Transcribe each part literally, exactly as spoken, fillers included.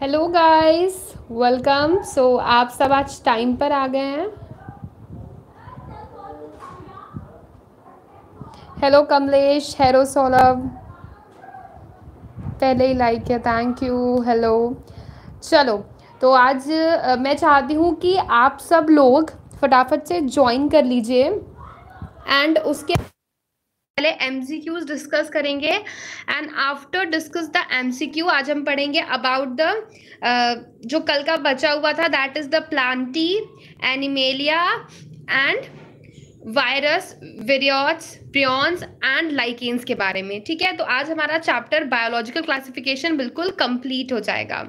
Hello guys, welcome. सो आप सब आज टाइम पर आ गए हैं। हेलो कमलेश, हेलो सौरभ, पहले ही लाइक है, थैंक यू। हेलो, चलो। तो आज अ, मैं चाहती हूँ कि आप सब लोग फटाफट से ज्वाइन कर लीजिए एंड उसके पहले एमसीक्यूज डिस्कस करेंगे and after discuss the MCQ आज हम पढ़ेंगे अबाउट द जो कल का बचा हुआ था, that is the plantae, animalia and virus, viroids, prions and lichens के बारे में। ठीक है, तो आज हमारा चैप्टर बायोलॉजिकल क्लासिफिकेशन बिल्कुल कंप्लीट हो जाएगा।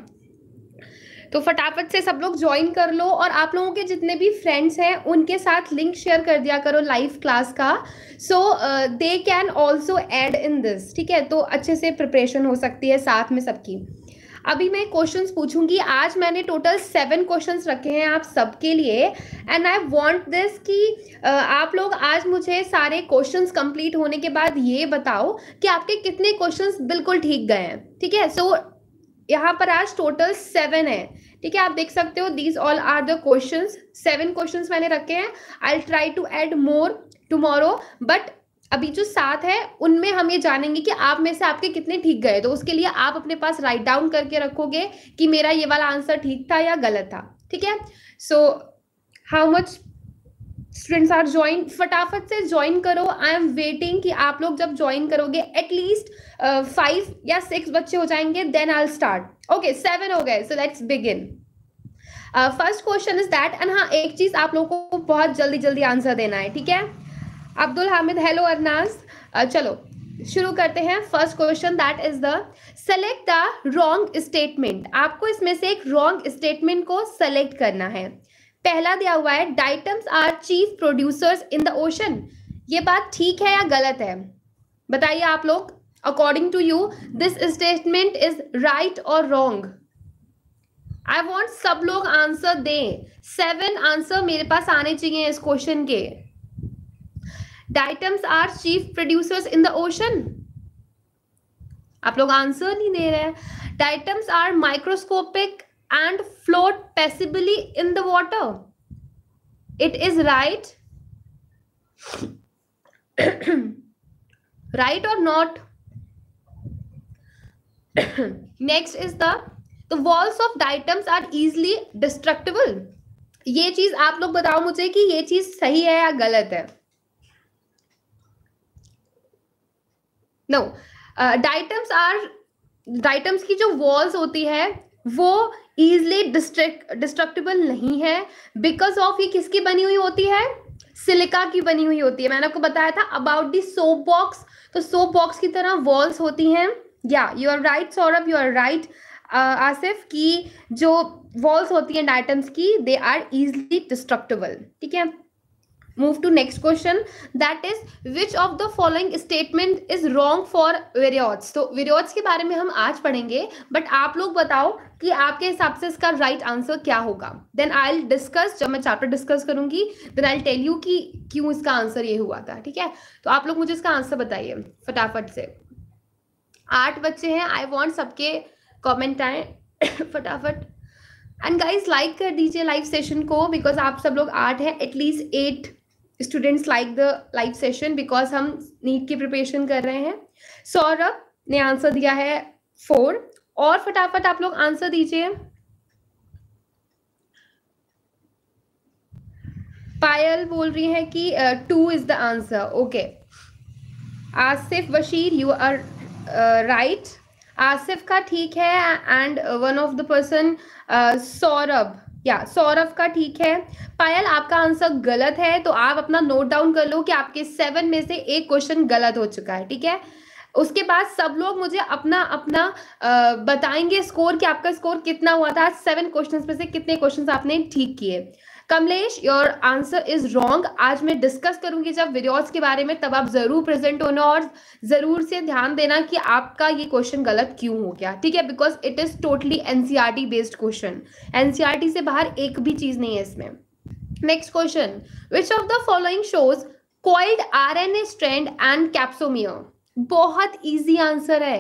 तो फटाफट से सब लोग ज्वाइन कर लो और आप लोगों के जितने भी फ्रेंड्स हैं उनके साथ लिंक शेयर कर दिया करो लाइव क्लास का, so they can also add in this. ठीक है, तो अच्छे से प्रिपरेशन हो सकती है साथ में सबकी। अभी मैं क्वेश्चंस पूछूंगी। आज मैंने टोटल सेवन क्वेश्चंस रखे हैं आप सबके लिए एंड आई वांट दिस कि uh, आप लोग आज मुझे सारे क्वेश्चंस कंप्लीट होने के बाद ये बताओ कि आपके कितने क्वेश्चंस बिल्कुल ठीक गए हैं। ठीक है, सो so, यहाँ पर आज टोटल सेवन है। ठीक है, आप देख सकते हो these all are the questions. Seven questions मैंने रखे हैं। I will try to add more tomorrow, but अभी जो सात है उनमें हम ये जानेंगे कि आप में से आपके कितने ठीक गए। तो उसके लिए आप अपने पास राइट डाउन करके रखोगे कि मेरा ये वाला आंसर ठीक था या गलत था। ठीक है, so how much students are join? फटाफट से ज्वाइन करो। आई एम वेटिंग कि आप लोग जब ज्वाइन करोगे एटलीस्ट फाइव या सिक्स बच्चे हो जाएंगे, then I will start. Okay, seven हो गए, so let's begin. First question is that, and हाँ एक चीज आप लोगों को बहुत जल्दी जल्दी आंसर देना है। ठीक है, अब्दुल हामिद, हेलो अरनाज। uh, चलो शुरू करते हैं। First question that is the select the wrong statement. आपको इसमें से एक रॉन्ग स्टेटमेंट को सेलेक्ट करना है। पहला दिया हुआ है diatoms are chief producers in the ocean. ये बात ठीक है या गलत है? बताइए आप लोग, according to you this statement is right और रॉन्ग? आई वॉन्ट सब लोग आंसर दें। सेवन आंसर मेरे पास आने चाहिए इस क्वेश्चन के। Diatoms are chief producers in the ocean, आप लोग आंसर नहीं दे रहे हैं। Diatoms are microscopic and float passively in the water. It is right. Right or not? Next is the the walls of diatoms are easily destructible. ये चीज आप लोग बताओ मुझे कि ये चीज सही है या गलत है। No, डाइटम्स आर डाइटम्स की जो वॉल्स होती है वो इजिली डिस्ट्रक्टेबल नहीं है बिकॉज ऑफ ये किसकी बनी हुई होती है? सिलिका की बनी हुई होती है। मैंने आपको बताया था अबाउट दी सोप बॉक्स, तो सोप बॉक्स की तरह वॉल्स होती हैं। Yeah you are right Saurabh, you are right Asif, की जो वॉल्स होती हैं डाइटम्स की दे आर इजिली डिस्ट्रक्टेबल। ठीक है, move to next question that is which of the following statement is wrong for viroids. तो विरियोट्स के बारे में हम आज पढ़ेंगे, बट आप लोग बताओ कि आपके हिसाब से इसका राइट right आंसर क्या होगा। देन आई विल डिस्कस, जब मैं चैप्टर डिस्कस करूंगी then I will tell you कि क्यों इसका आंसर ये हुआ था। ठीक है, तो आप लोग मुझे इसका आंसर बताइए फटाफट से। आठ बच्चे हैं, आई वॉन्ट सबके कॉमेंट आए फटाफट। एंड गाइज लाइक कर दीजिए लाइव सेशन को, बिकॉज आप सब लोग आठ हैं, at least eight students like the live session because हम नीट की प्रिपरेशन कर रहे हैं। सौरभ ने आंसर दिया है फोर, और फटाफट आप लोग आंसर दीजिए। पायल बोल रही है कि two is the answer. Okay, Asif Bashir, you are right. Asif का ठीक है and one of the person Saurabh, या सौरभ का ठीक है। पायल आपका आंसर गलत है, तो आप अपना नोट डाउन कर लो कि आपके सेवन में से एक क्वेश्चन गलत हो चुका है। ठीक है, उसके बाद सब लोग मुझे अपना अपना आ, बताएंगे स्कोर कि आपका स्कोर कितना हुआ था। सेवन क्वेश्चंस में से कितने क्वेश्चंस आपने ठीक किए। Kamlesh, your answer is wrong. आज मैं डिस्कस करूंगी जब विरियोट्स के बारे में, तब आप जरूर प्रेजेंट होना और जरूर से ध्यान देना कि आपका ये क्वेश्चन गलत क्यों हो गया। ठीक है, because it is totally NCERT based question. NCERT से बाहर एक भी चीज नहीं है इसमें। Next question, which of the following shows coiled RNA strand and capsomere. बहुत इजी आंसर है,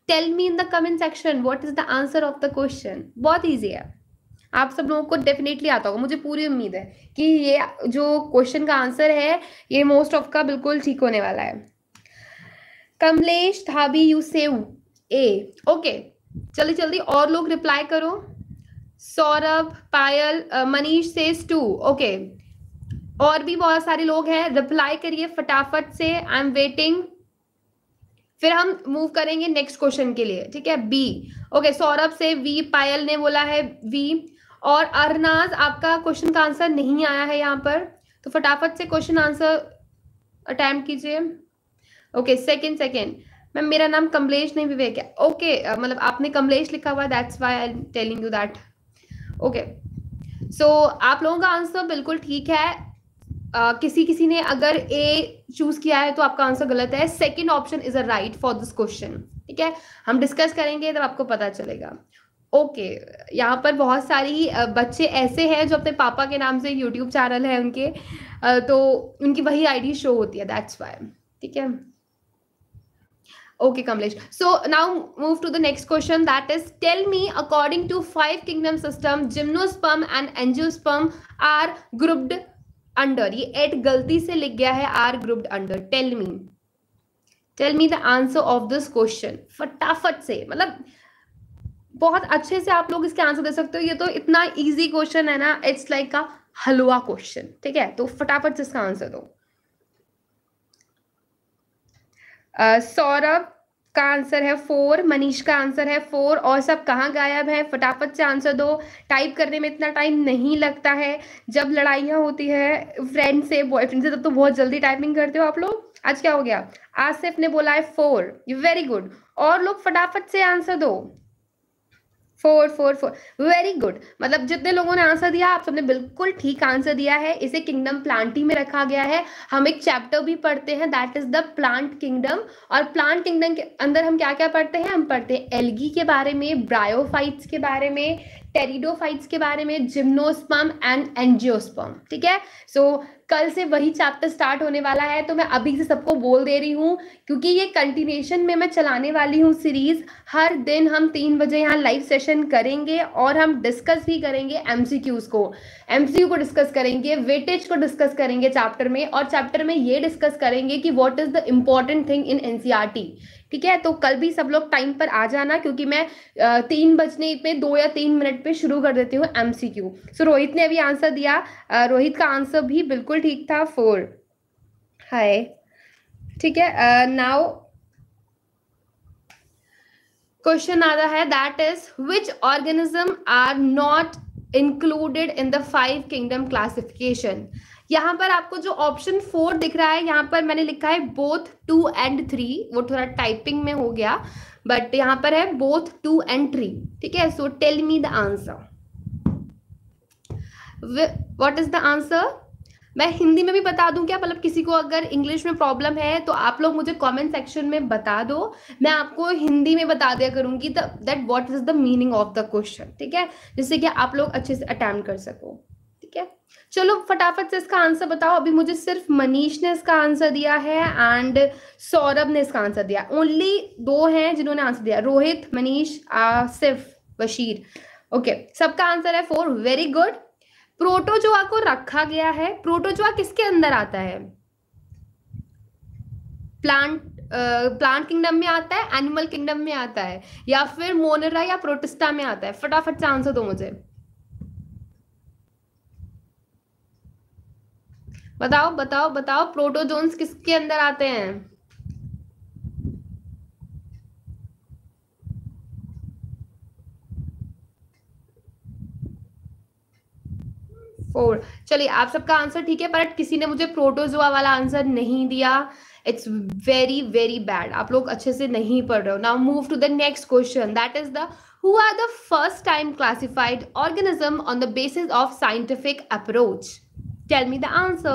tell me in the comment section what is the answer of the question. बहुत ईजी है, आप सब लोगों को डेफिनेटली आता होगा, मुझे पूरी उम्मीद है कि ये जो क्वेश्चन का आंसर है ये मोस्ट ऑफ का बिल्कुल ठीक होने वाला है। Kamlesh Dhabi you save a, okay जल्दी जल्दी और लोग रिप्लाई करो। Saurabh, Payal, Manish says two, okay और भी बहुत सारे लोग हैं, रिप्लाई करिए फटाफट से, आई एम वेटिंग। फिर हम मूव करेंगे नेक्स्ट क्वेश्चन के लिए, ठीक है। बी, ओके सौरभ से वी, पायल ने बोला है वी, और अरनाज आपका क्वेश्चन का आंसर नहीं आया है यहाँ पर, तो फटाफट से क्वेश्चन आंसर अटेम्प्ट कीजिए। ओके सेकंड सेकंड मैम मेरा नाम कमलेश नहीं विवेक है, ओके okay, मतलब आपने कमलेश लिखा हुआ, that's why I am telling you that. Okay so आप लोगों का आंसर बिल्कुल ठीक है। Uh, किसी किसी ने अगर ए चूज किया है तो आपका आंसर गलत है। Second option is a right for this question, ठीक है। हम डिस्कस करेंगे तब आपको पता चलेगा। ओके okay, यहाँ पर बहुत सारी बच्चे ऐसे हैं जो अपने पापा के नाम से यूट्यूब चैनल है उनके, तो उनकी वही आईडी शो होती है, दैट्स व्हाई, ठीक है। Okay, Kamlesh. So now move to the next question. That is, tell me, according to five kingdom system, gymnosperm and angiosperm are grouped under. ये एट गलती से लिख गया है, are grouped under. Tell me. Tell me the answer of this question. फटाफट से, मतलब बहुत अच्छे से आप लोग इसके आंसर दे सकते हो। ये तो इतना इजी क्वेश्चन है ना, इट्स लाइक का हलवा क्वेश्चन, ठीक है। तो फटाफट से इसका आंसर दो। सौरभ uh, का आंसर है फोर, मनीष का आंसर है फोर, और सब कहाँ गायब है? फटाफट से आंसर दो। टाइप करने में इतना टाइम नहीं लगता है। जब लड़ाइयाँ होती है फ्रेंड से, बॉयफ्रेंड से, तब तो बहुत जल्दी टाइपिंग करते हो आप लोग। आज क्या हो गया? आसिफ ने बोला है फोर, वेरी गुड। और लोग फटाफट से आंसर दो। Four four four, very good. मतलब जितने लोगों ने आंसर दिया आप सबने बिल्कुल ठीक आंसर दिया है। इसे किंगडम प्लांटी में रखा गया है। हम एक चैप्टर भी पढ़ते हैं, that is the plant kingdom. और प्लांट किंगडम के अंदर हम क्या क्या पढ़ते हैं? हम पढ़ते हैं एल्गी के बारे में, ब्रायोफाइट्स के बारे में, टेरिडोफाइट्स के बारे में, जिम्नोस्पर्म एंड एंजियोस्पर्म, ठीक है। सो so, कल से वही चैप्टर स्टार्ट होने वाला है, तो मैं अभी से सबको बोल दे रही हूँ, क्योंकि ये कंटिन्यूएशन में मैं चलाने वाली हूँ सीरीज। हर दिन हम तीन बजे यहाँ लाइव सेशन करेंगे और हम डिस्कस भी करेंगे एमसीक्यूज को, एमसीक्यू को डिस्कस करेंगे, वेटेज को डिस्कस करेंगे चैप्टर में, और चैप्टर में ये डिस्कस करेंगे कि what is the important thing in NCERT, ठीक है। तो कल भी सब लोग टाइम पर आ जाना, क्योंकि मैं तीन बजने में दो या तीन मिनट पे शुरू कर देती हूँ एमसीक्यू। सो रोहित ने अभी आंसर दिया, रोहित का आंसर भी बिल्कुल ठीक था, फोर। हाय, ठीक है। नाउ क्वेश्चन आता है, that is which organism are not included in the five kingdom classification. यहाँ पर आपको जो ऑप्शन फोर दिख रहा है, यहाँ पर मैंने लिखा है बोथ टू एंड थ्री, वो थोड़ा टाइपिंग में हो गया, बट यहाँ पर है बोथ टू एंड थ्री, ठीक है। So tell me the answer, what is the answer. मैं हिंदी में भी बता दूं क्या? मतलब किसी को अगर इंग्लिश में प्रॉब्लम है तो आप लोग मुझे कमेंट सेक्शन में बता दो, मैं आपको हिंदी में बता दिया करूंगी that what is the meaning of the question, ठीक है, जिससे कि आप लोग अच्छे से अटेम्प्ट कर सको, ठीक है। चलो फटाफट से इसका आंसर बताओ। अभी मुझे सिर्फ मनीष ने इसका आंसर दिया है एंड सौरभ ने इसका आंसर दिया। ओनली दो हैं जिन्होंने आंसर दिया, रोहित, मनीष, आसिफ, बशीर। ओके, सबका आंसर है फोर, वेरी गुड। प्रोटोजोआ को रखा गया है। प्रोटोजोआ किसके अंदर आता है? प्लांट प्लांट किंगडम में आता है, एनिमल किंगडम में आता है, या फिर मोनेरा या प्रोटिस्टा में आता है? फटाफट से आंसर दो मुझे, बताओ बताओ बताओ। प्रोटोजोन्स किसके अंदर आते हैं? फोर। चलिए आप सबका आंसर ठीक है, पर किसी ने मुझे प्रोटोजोआ वाला आंसर नहीं दिया। इट्स वेरी वेरी बैड, आप लोग अच्छे से नहीं पढ़ रहे हो। Now move to the next question, that is the who are the first time classified organism on the basis of scientific approach. Tell me the answer.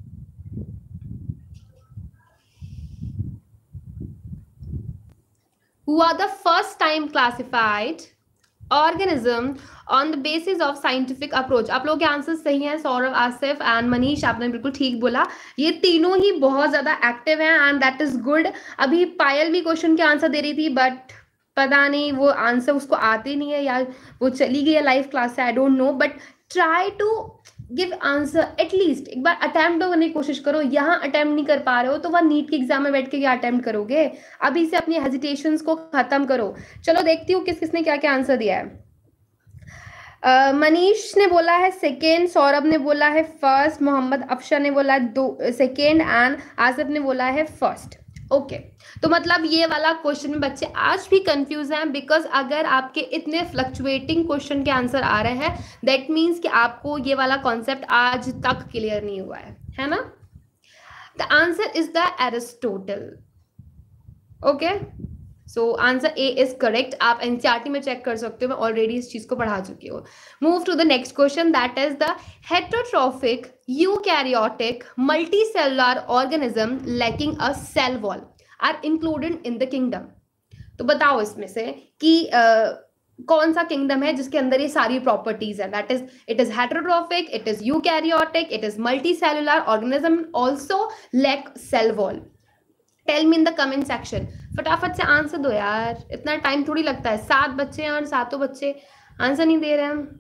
Who are the first time classified organism on the basis of scientific approach? आप लोगों के answer सही हैं, Saurabh, Asif and Manish, आपने बिल्कुल ठीक बोला। ये तीनों ही बहुत ज्यादा एक्टिव हैं एंड दैट इज गुड। अभी पायल भी क्वेश्चन के आंसर दे रही थी, बट पता नहीं वो आंसर उसको आते नहीं है या वो चली गई है लाइव क्लास से, I don't know, but try to give answer, at least एक बार अटेम्प्ट तो करने की कोशिश करो। यहाँ अटेम्प्ट नहीं कर पा रहे हो तो वह नीट के एग्जाम में बैठ के क्या अटेम्प्ट करोगे? अभी से अपनी हेजिटेशंस को खत्म करो। चलो देखती हूँ किस किसने क्या क्या आंसर दिया है। uh, मनीष ने बोला है सेकेंड, सौरभ ने बोला है फर्स्ट, मोहम्मद अफशा ने बोला है दो सेकेंड, एंड आसिफ ने बोला है फर्स्ट। Okay okay. तो मतलब ये वाला क्वेश्चन में बच्चे आज भी कंफ्यूज हैं, बिकॉज अगर आपके इतने फ्लक्चुएटिंग क्वेश्चन के आंसर आ रहे हैं, दैट मीन्स कि आपको ये वाला कॉन्सेप्ट आज तक क्लियर नहीं हुआ है, है ना? The answer is the Aristotle. Okay, so answer A is correct. आप एनसीईआरटी में चेक कर सकते हो, मैं ऑलरेडी इस चीज को पढ़ा चुकी हूँ। Move to the next question, that is the heterotrophic eukaryotic multicellular organism lacking a cell wall are included in the kingdom. तो बताओ इसमें से कि uh, कौन सा किंगडम है जिसके अंदर ये सारी प्रॉपर्टीज है? That is it is heterotrophic, it is eukaryotic, it is multicellular organism, also lack cell wall. Tell me in the comment section. फटाफट से आंसर दो यार, इतना टाइम थोड़ी लगता है। सात बच्चे हैं और सातों बच्चे आंसर नहीं दे रहे हैं।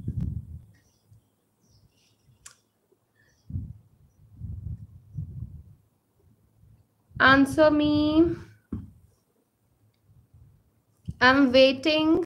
Answer me, I am waiting.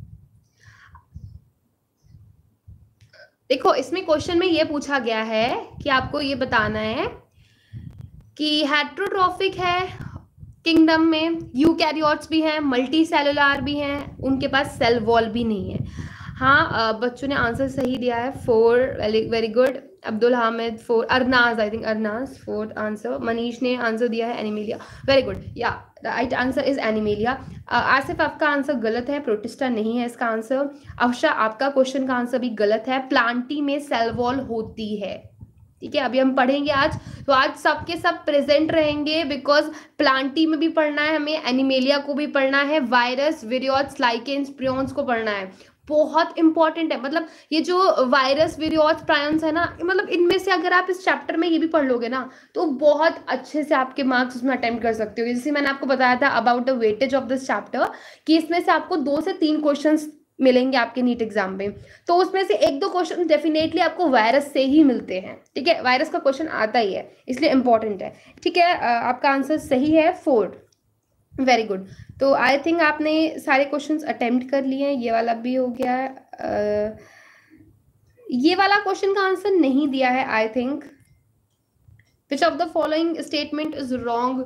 देखो इसमें क्वेश्चन में ये पूछा गया है कि आपको ये बताना है कि हेटेरोट्रॉफिक है किंगडम में, यूकैरियोट्स भी हैं, मल्टी सेलुलर भी हैं, उनके पास सेल वॉल भी नहीं है। हाँ, बच्चों ने आंसर सही दिया है, four, very good. Abdul Hamid four, Arnaz, I think Arnaz fourth answer. Manish ने आंसर दिया है एनिमेलिया, वेरी गुड, या right answer is animalia. Asif आपका आंसर गलत है, प्रोटिस्टा नहीं है इसका आंसर। अफशा आपका क्वेश्चन का आंसर भी गलत है, प्लांटी में सेल वॉल होती है। ठीक है, अभी हम पढ़ेंगे आज, तो आज सबके सब प्रेजेंट रहेंगे, बिकॉज प्लांटी में भी पढ़ना है हमें, एनिमेलिया को भी पढ़ना है, वायरस, विरियोट्स, लाइकेंस, प्रियॉन्स को पढ़ना है। बहुत इंपॉर्टेंट है, मतलब ये जो वायरस, विरियोट्स, प्रायंस है ना, मतलब इनमें से अगर आप इस चैप्टर में ये भी पढ़ लोगे ना तो बहुत अच्छे से आपके मार्क्स उसमें अटेम्प्ट कर सकते हो। जैसे मैंने आपको बताया था about the weightage of this chapter, कि इसमें से आपको दो से तीन क्वेश्चंस मिलेंगे आपके नीट एग्जाम में, तो उसमें से एक दो क्वेश्चन डेफिनेटली आपको वायरस से ही मिलते हैं। ठीक है, वायरस का क्वेश्चन आता ही है, इसलिए इंपॉर्टेंट है। ठीक है, आपका आंसर सही है, फोर्थ, वेरी गुड। तो आई थिंक आपने सारे क्वेश्चंस अटेम्प्ट कर लिए हैं, ये वाला भी हो गया है। uh, ये वाला क्वेश्चन का आंसर नहीं दिया है I think. Which of the following statement is wrong?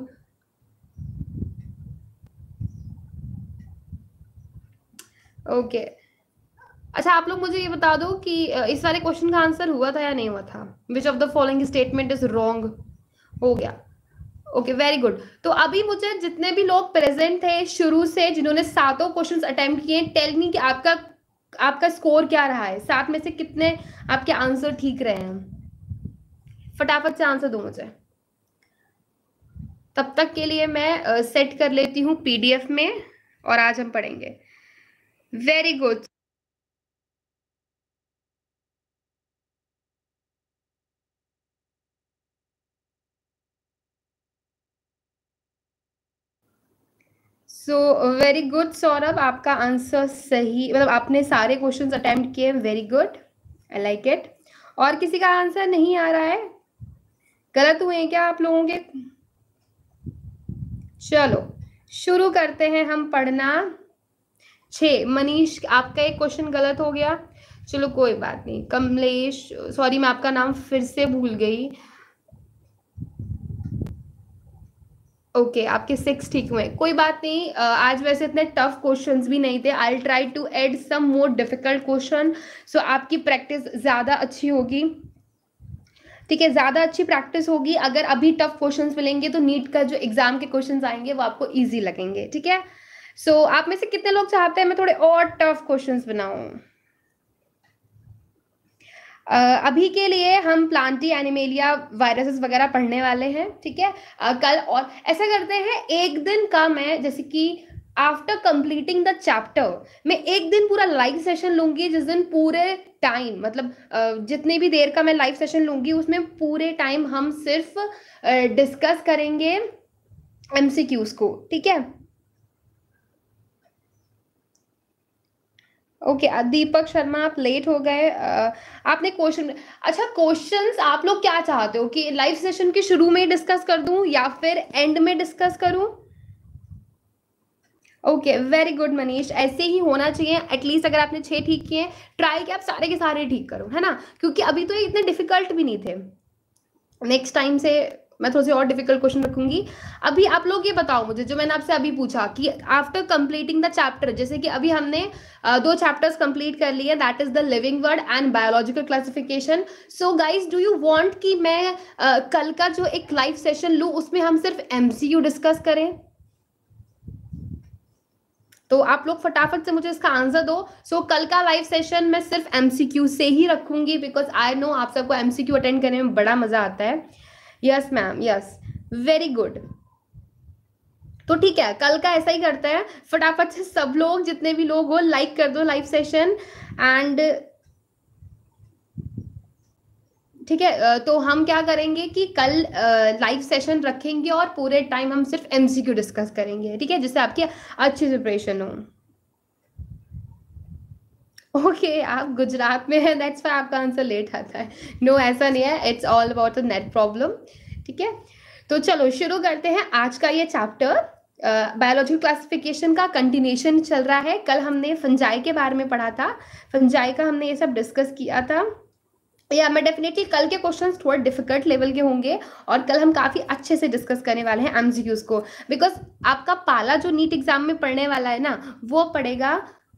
Okay okay. अच्छा, आप लोग मुझे ये बता दो कि इस वाले क्वेश्चन का आंसर हुआ था या नहीं हुआ था? Which of the following statement is wrong? हो गया, ओके, वेरी गुड। तो अभी मुझे जितने भी लोग प्रेजेंट थे शुरू से, जिन्होंने सातों क्वेश्चंस अटेम्प्ट किए, टेल मी कि आपका आपका स्कोर क्या रहा है, सात में से कितने आपके आंसर ठीक रहे हैं? फटाफट से आंसर दो मुझे। तब तक के लिए मैं सेट कर लेती हूँ पीडीएफ में और आज हम पढ़ेंगे। Very good. So very good Saurabh, आपका आंसर सही, मतलब आपने सारे क्वेश्चंस अटेम्प्ट किए, very good, I like it. और किसी का आंसर नहीं आ रहा है? गलत हुए हैं क्या आप लोगों के? चलो शुरू करते हैं हम पढ़ना। छः, मनीष आपका एक क्वेश्चन गलत हो गया, चलो कोई बात नहीं। कमलेश, सॉरी मैं आपका नाम फिर से भूल गई। ओके okay, आपके सिक्स ठीक हुए, कोई बात नहीं। uh, आज वैसे इतने टफ क्वेश्चंस भी नहीं थे। I try to add some more difficult question, so आपकी प्रैक्टिस ज़्यादा अच्छी होगी। ठीक है, ज़्यादा अच्छी प्रैक्टिस होगी। अगर अभी टफ क्वेश्चंस मिलेंगे तो नीट का जो एग्जाम के क्वेश्चंस आएंगे वो आपको ईजी लगेंगे। ठीक है, सो so, आप में से कितने लोग चाहते हैं मैं थोड़े और टफ क्वेश्चंस बनाऊं? Uh, अभी के लिए हम प्लांटी, एनिमेलिया, वायरसेस वगैरह पढ़ने वाले हैं। ठीक है, uh, कल और ऐसा करते हैं, एक दिन का मैं, जैसे कि आफ्टर कंप्लीटिंग द चैप्टर मैं एक दिन पूरा लाइव सेशन लूंगी, जिस दिन पूरे टाइम, मतलब uh, जितनी भी देर का मैं लाइव सेशन लूंगी उसमें पूरे टाइम हम सिर्फ डिस्कस uh, करेंगे एमसीक्यूज को। ठीक है, ओके okay, दीपक शर्मा आप लेट हो गए। अ, आपने क्वेश्चन, अच्छा क्वेश्चंस आप लोग क्या चाहते हो कि लाइव सेशन के शुरू में डिस्कस कर दूं या फिर एंड में डिस्कस करूं? ओके वेरी गुड मनीष, ऐसे ही होना चाहिए। एटलीस्ट अगर आपने छह ठीक किए, ट्राई कि आप सारे के सारे ठीक करो, है ना, क्योंकि अभी तो ये इतने डिफिकल्ट भी नहीं थे। नेक्स्ट टाइम से मैं थोड़े से और डिफिकल्ट क्वेश्चन रखूंगी। अभी आप लोग ये बताओ मुझे, जो मैंने आपसे अभी पूछा कि आफ्टर कंप्लीटिंग द चैप्टर, जैसे कि अभी हमने uh, दो चैप्टर्स कंप्लीट कर लिए, that is the living word and biological classification. So guys do you want कि मैं uh, कल का जो एक लाइव सेशन लूँ उसमें हम सिर्फ एमसीक्यू डिस्कस करें? तो आप लोग फटाफट से मुझे इसका आंसर दो। सो so, कल का लाइव सेशन मैं सिर्फ एमसीक्यू से ही रखूंगी, बिकॉज आई नो आप सबको एमसीक्यू अटेंड करने में बड़ा मजा आता है। Yes ma'am, yes, very good. तो ठीक है, कल का ऐसा ही करते हैं। फटाफट से सब लोग, जितने भी लोग हो, लाइक कर दो लाइव सेशन। एंड ठीक है, तो हम क्या करेंगे कि कल लाइव सेशन रखेंगे और पूरे टाइम हम सिर्फ एमसीक्यू डिस्कस करेंगे, ठीक है, जिससे आपकी अच्छी प्रिपरेशन हो। ओके okay, आप गुजरात में हैं, दैट्स वाई आपका आंसर लेट आता है। नो no, ऐसा नहीं है, it's all about the net problem. ठीक है, तो चलो शुरू करते हैं आज का ये चैप्टर। बायोलॉजिकल क्लासिफिकेशन का कंटिन्यूएशन चल रहा है। कल हमने फंजाई के बारे में पढ़ा था, फंजाई का हमने ये सब डिस्कस किया था। या मैं डेफिनेटली कल के क्वेश्चंस थोड़े डिफिकल्ट लेवल के होंगे और कल हम काफ़ी अच्छे से डिस्कस करने वाले हैं एमसीक्यूज को, बिकॉज आपका पाला जो नीट एग्जाम में पढ़ने वाला है ना, वो पड़ेगा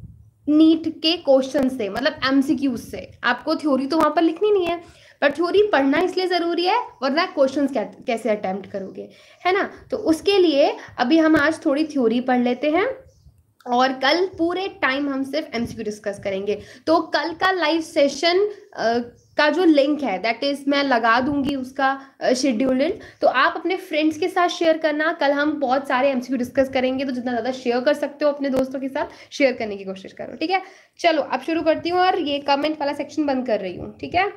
नीट के क्वेश्चन से, मतलब एमसीक्यूज से। आपको थ्योरी तो वहां पर लिखनी नहीं है, पर थ्योरी पढ़ना इसलिए जरूरी है, वरना क्वेश्चंस कैसे अटेम्प्ट करोगे, है ना। तो उसके लिए अभी हम आज थोड़ी थ्योरी पढ़ लेते हैं और कल पूरे टाइम हम सिर्फ एमसीक्यू डिस्कस करेंगे। तो कल का लाइव सेशन का जो लिंक है दैट इज मैं लगा दूंगी उसका शेड्यूल्ड, तो आप अपने फ्रेंड्स के साथ शेयर करना। कल हम बहुत सारे एमसीक्यू डिस्कस करेंगे, तो जितना ज़्यादा शेयर कर सकते हो अपने दोस्तों के साथ शेयर करने की कोशिश करो, ठीक है। चलो अब शुरू करती हूँ और ये कमेंट वाला सेक्शन बंद कर रही हूँ, ठीक है।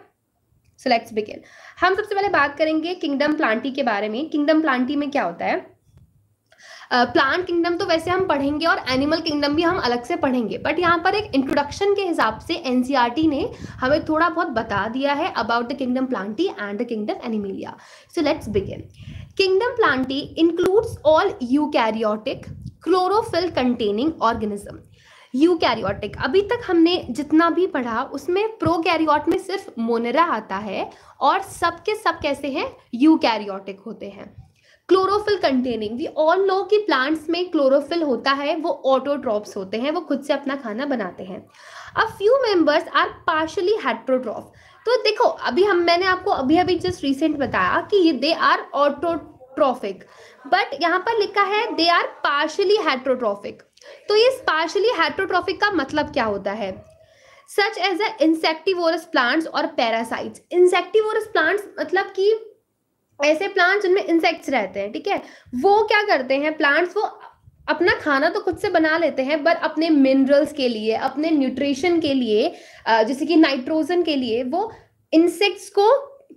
So let's begin. हम सबसे पहले बात करेंगे किंगडम प्लांटी के बारे में। किंगडम प्लांटी में क्या होता है? प्लांट uh, किंगडम तो वैसे हम पढ़ेंगे और एनिमल किंगडम भी हम अलग से पढ़ेंगे, बट यहाँ पर एक इंट्रोडक्शन के हिसाब से एनसीईआरटी ने हमें थोड़ा बहुत बता दिया है about the kingdom plantae and the kingdom animalia. So let's begin. Kingdom plantae includes all eukaryotic chlorophyll containing organism. Eukaryotic, अभी तक हमने जितना भी पढ़ा उसमें प्रोकैरियोट में सिर्फ मोनेरा आता है और सब के सब कैसे हैं? यूकैरियोटिक होते हैं। Chlorophyll containing, we all know कि प्लांट्स में क्लोरोफिल होता है, वो ऑटोट्रॉप्स होते हैं, वो खुद से अपना खाना बनाते हैं। A few members are partially heterotroph. तो देखो अभी हम मैंने आपको अभी अभी जस्ट रिसेंट बताया कि ये दे आर ऑटोट्रॉफिक, बट यहाँ पर लिखा है दे आर पार्शियली हेट्रोट्रॉफिक। तो ये पार्शियली हेट्रोट्रॉफिक का मतलब क्या होता है? Such as a insectivorous plants और पैरासाइट्स। इंसेक्टिवोरस प्लांट्स मतलब कि ऐसे प्लांट्स जिनमें इंसेक्ट्स रहते हैं, ठीक है। वो क्या करते हैं प्लांट्स, वो अपना खाना तो खुद से बना लेते हैं, बट अपने मिनरल्स के लिए, अपने न्यूट्रिशन के लिए, जैसे कि नाइट्रोजन के लिए, वो इंसेक्ट्स को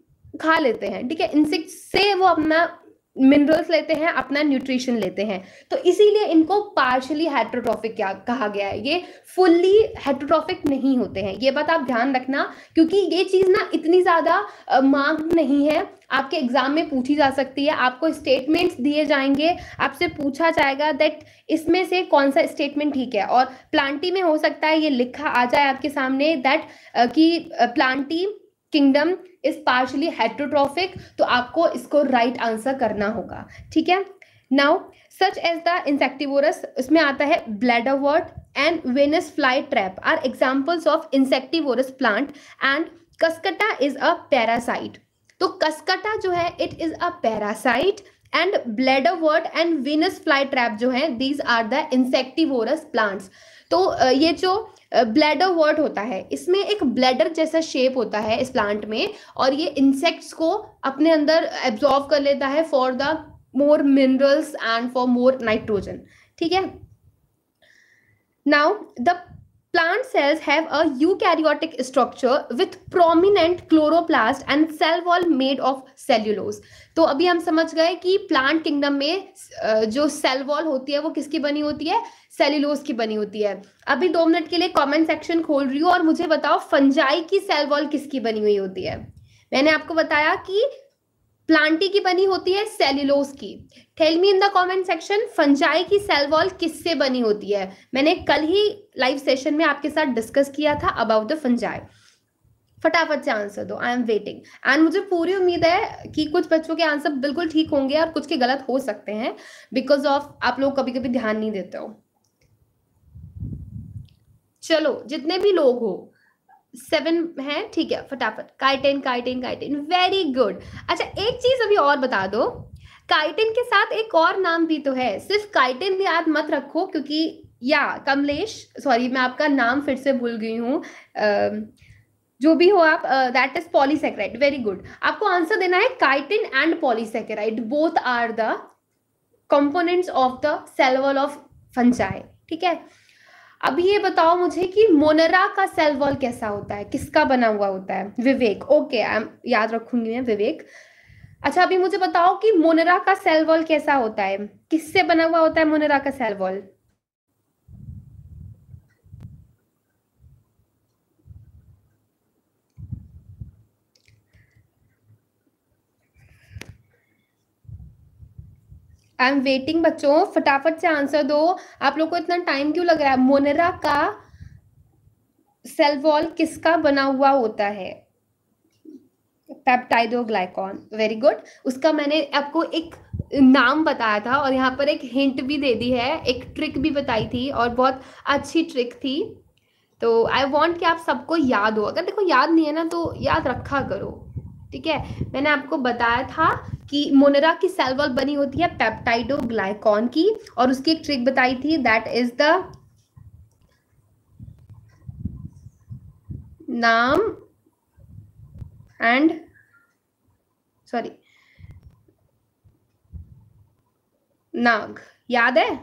खा लेते हैं, ठीक है। इंसेक्ट्स से वो अपना मिनरल्स लेते हैं, अपना न्यूट्रिशन लेते हैं, तो इसीलिए इनको पार्शियली हेट्रोट्रॉफिक क्या कहा गया है। ये फुल्ली हेट्रोट्रॉफिक नहीं होते हैं, ये बात आप ध्यान रखना, क्योंकि ये चीज ना इतनी ज्यादा मांग नहीं है, आपके एग्जाम में पूछी जा सकती है। आपको स्टेटमेंट्स दिए जाएंगे, आपसे पूछा जाएगा दैट इसमें से कौन सा स्टेटमेंट ठीक है, और प्लांटी में हो सकता है ये लिखा आ जाए आपके सामने दैट कि plantae kingdom is partially heterotrophic, तो आपको इसको राइट right आंसर करना होगा, ठीक है। Now such as the insectivorous, इसमें आता है bladderwort and Venus fly trap are examples of insectivorous plant and cuscuta is a parasite. तो कसकटा जो है it is a parasite and bladderwort and Venus fly trap जो है these are the insectivorous plants. तो ये जो bladder वर्ट होता है, इसमें एक ब्लैडर जैसा शेप होता है इस प्लांट में, और ये इंसेक्ट्स को अपने अंदर एब्जॉर्व कर लेता है for the more minerals and for more nitrogen, ठीक है। Now the Plant cells have a eukaryotic structure with prominent chloroplast and cell wall made of cellulose. तो अभी हम समझ गए कि प्लांट किंगडम में जो सेल वॉल होती है वो किसकी बनी होती है, सेल्यूलोज की बनी होती है. अभी दो मिनट के लिए कमेंट सेक्शन खोल रही हूँ और मुझे बताओ फंजाई की सेल वॉल किसकी बनी हुई होती है. मैंने आपको बताया कि प्लांटी की बनी होती है सेल्यूलोज की. Tell me in the comment section fungi की सेल वॉल किससे बनी होती है. मैंने कल ही लाइव सेशन में आपके साथ डिस्कस किया था अबाउट द फंजाई. फटाफट से आंसर दो, आई एम वेटिंग. एंड मुझे पूरी उम्मीद है कि कुछ बच्चों के आंसर बिल्कुल ठीक होंगे और कुछ के गलत हो सकते हैं बिकॉज ऑफ आप लोग कभी कभी ध्यान नहीं देते हो. चलो जितने भी लोग हो, सेवन है, ठीक है, फटाफट. Chitin chitin chitin, very good. अच्छा एक चीज अभी और बता दो, काइटिन के साथ एक और नाम भी तो है, सिर्फ काइटिन याद मत रखो क्योंकि या कमलेश, सॉरी मैं आपका नाम फिर से भूल गई हूँ, जो भी हो आप, that is polysaccharide. Very good. आपको आंसर देना है chitin and polysaccharide both are the components of the cell wall of fungi. ठीक है. अभी ये बताओ मुझे कि मोनेरा का सेल वॉल कैसा होता है, किसका बना हुआ होता है. विवेक, ओके, आई याद रखूंगी मैं, विवेक. अच्छा अभी मुझे बताओ कि मोनेरा का सेल वॉल कैसा होता है, किससे बना हुआ होता है मोनेरा का cell wall. I am waiting बच्चों, फटाफट से आंसर दो. आप लोग को इतना टाइम क्यों लग रहा है. मोनेरा का सेल वॉल किसका बना हुआ होता है. पेप्टाइडोग्लाइकॉन. Very good. उसका मैंने आपको एक नाम बताया था और यहाँ पर एक हिंट भी दे दी है, एक ट्रिक भी बताई थी और बहुत अच्छी ट्रिक थी. तो आई वांट कि आप सबको याद हो. अगर देखो याद नहीं है ना तो याद रखा करो. ठीक है. मैंने आपको बताया था कि मोनेरा की सेल वॉल बनी होती है पेप्टाइडोग्लाइकॉन की और उसकी एक ट्रिक बताई थी, दैट इज द नाम एंड सॉरी नाग. याद है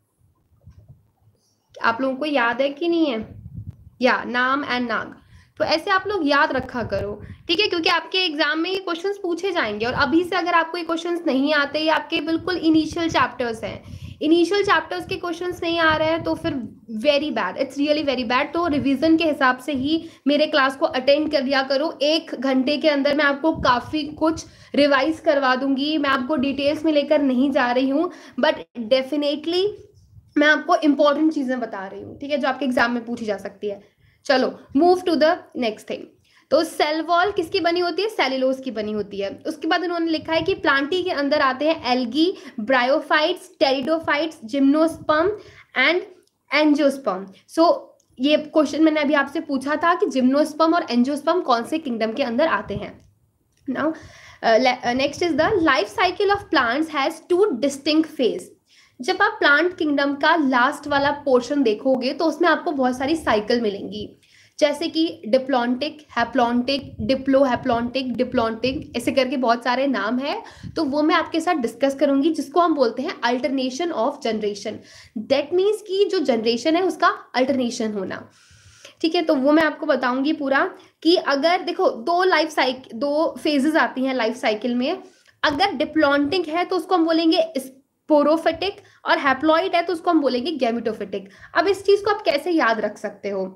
आप लोगों को, याद है कि नहीं है. या नाम एंड नाग. तो ऐसे आप लोग याद रखा करो. ठीक है. क्योंकि आपके एग्जाम में ये क्वेश्चंस पूछे जाएंगे और अभी से अगर आपको ये क्वेश्चंस नहीं आते, ये आपके बिल्कुल इनिशियल चैप्टर्स हैं, इनिशियल चैप्टर्स के क्वेश्चंस नहीं आ रहे हैं तो फिर very bad, it's really very bad. तो रिवीजन के हिसाब से ही मेरे क्लास को अटेंड कर लिया करो. एक घंटे के अंदर मैं आपको काफी कुछ रिवाइज करवा दूंगी. मैं आपको डिटेल्स में लेकर नहीं जा रही हूँ बट डेफिनेटली मैं आपको इंपॉर्टेंट चीजें बता रही हूँ. ठीक है. जो आपके एग्जाम में पूछी जा सकती है. चलो move to the next thing. तो सेल वॉल किसकी बनी होती है, सेल्यूलोज की बनी होती है. उसके बाद उन्होंने लिखा है कि प्लांटी के अंदर आते हैं algae, bryophytes, pteridophytes, gymnosperm and angiosperm. So ये क्वेश्चन मैंने अभी आपसे पूछा था कि जिम्नोस्पर्म और एंजियोस्पर्म कौन से किंगडम के अंदर आते हैं. Now next is the life cycle of plants has two distinct phase. जब आप प्लांट किंगडम का लास्ट वाला पोर्शन देखोगे तो उसमें आपको बहुत सारी साइकिल मिलेंगी, जैसे कि diplontic, haplontic, diplohaplontic, diplontic, ऐसे करके बहुत सारे नाम है. तो वो मैं आपके साथ डिस्कस करूंगी, जिसको हम बोलते हैं alternation of generation. That means कि जो जनरेशन है उसका अल्टरनेशन होना. ठीक है. तो वो मैं आपको बताऊंगी पूरा कि अगर देखो दो लाइफ साइकिल, दो फेजेस आती हैं लाइफ साइकिल में. अगर डिप्लॉन्टिक है तो उसको हम बोलेंगे स्पोरोफिटिक और हैप्लॉइड है तो उसको हम बोलेंगे गैमेटोफिटिक. अब इस चीज को आप कैसे याद रख सकते हो.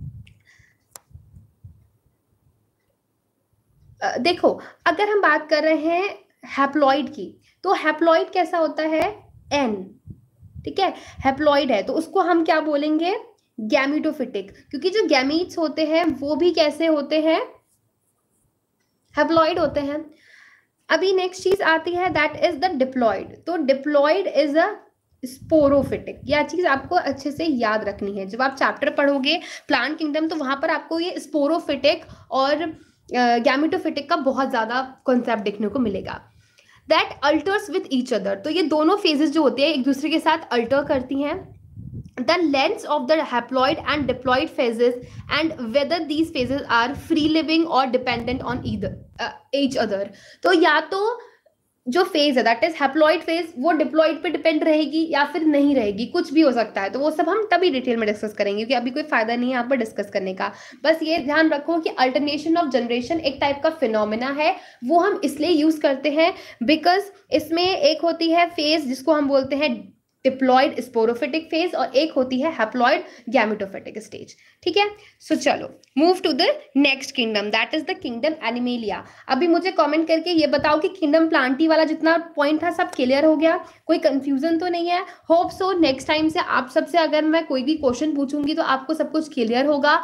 देखो अगर हम बात कर रहे हैं हैप्लॉइड की तो हैप्लॉइड कैसा होता है, एन. ठीक है. हैप्लॉइड है तो उसको हम क्या बोलेंगे, गैमेटोफिटिक, क्योंकि जो गैमीट्स होते हैं वो भी कैसे होते हैं, हैप्लॉइड होते हैं. अभी नेक्स्ट चीज आती है that is the diploid. So diploid is a sporophytic. यह चीज आपको अच्छे से याद रखनी है. जब आप चैप्टर पढ़ोगे प्लांट किंगडम तो वहां पर आपको ये स्पोरोफिटिक और गैमेटोफिटिक का बहुत ज्यादा कॉन्सेप्ट देखने को मिलेगा. That alters with each other. तो ये दोनों फेजेस जो होते हैं एक दूसरे के साथ अल्टर करती हैं. The lengths of the haploid and diploid phases and whether these phases are free living or dependent on either uh, each other. तो या तो जो फेज है दैट इज हैप्लॉइड फेज, वो डिप्लॉइड पे डिपेंड रहेगी या फिर नहीं रहेगी, कुछ भी हो सकता है। तो वो सब हम तभी डिटेल में डिस्कस करेंगे, क्योंकि अभी कोई फायदा नहीं है यहाँ पर डिस्कस करने का। बस ये ध्यान रखो कि अल्टरनेशन ऑफ जनरेशन एक टाइप का फिनोमिना है, वो हम इसलिए यूज करते हैं बिकॉज इसमें एक होती है फेज जिसको हम बोलते हैं डिप्लॉइड स्पोरोफिटिक फेज, और एक होती है हैप्लॉइड गैमेटोफिटिक स्टेज। ठीक है, सो चलो move to the next kingdom, that is the kingdom animalia. अभी मुझे कमेंट करके ये बताओ कि किंगडम प्लांटी वाला जितना पॉइंट था सब क्लियर हो गया, कोई कंफ्यूजन तो नहीं है? होप सो नेक्स्ट टाइम से आप सबसे अगर मैं कोई भी क्वेश्चन पूछूंगी तो आपको सब कुछ क्लियर होगा।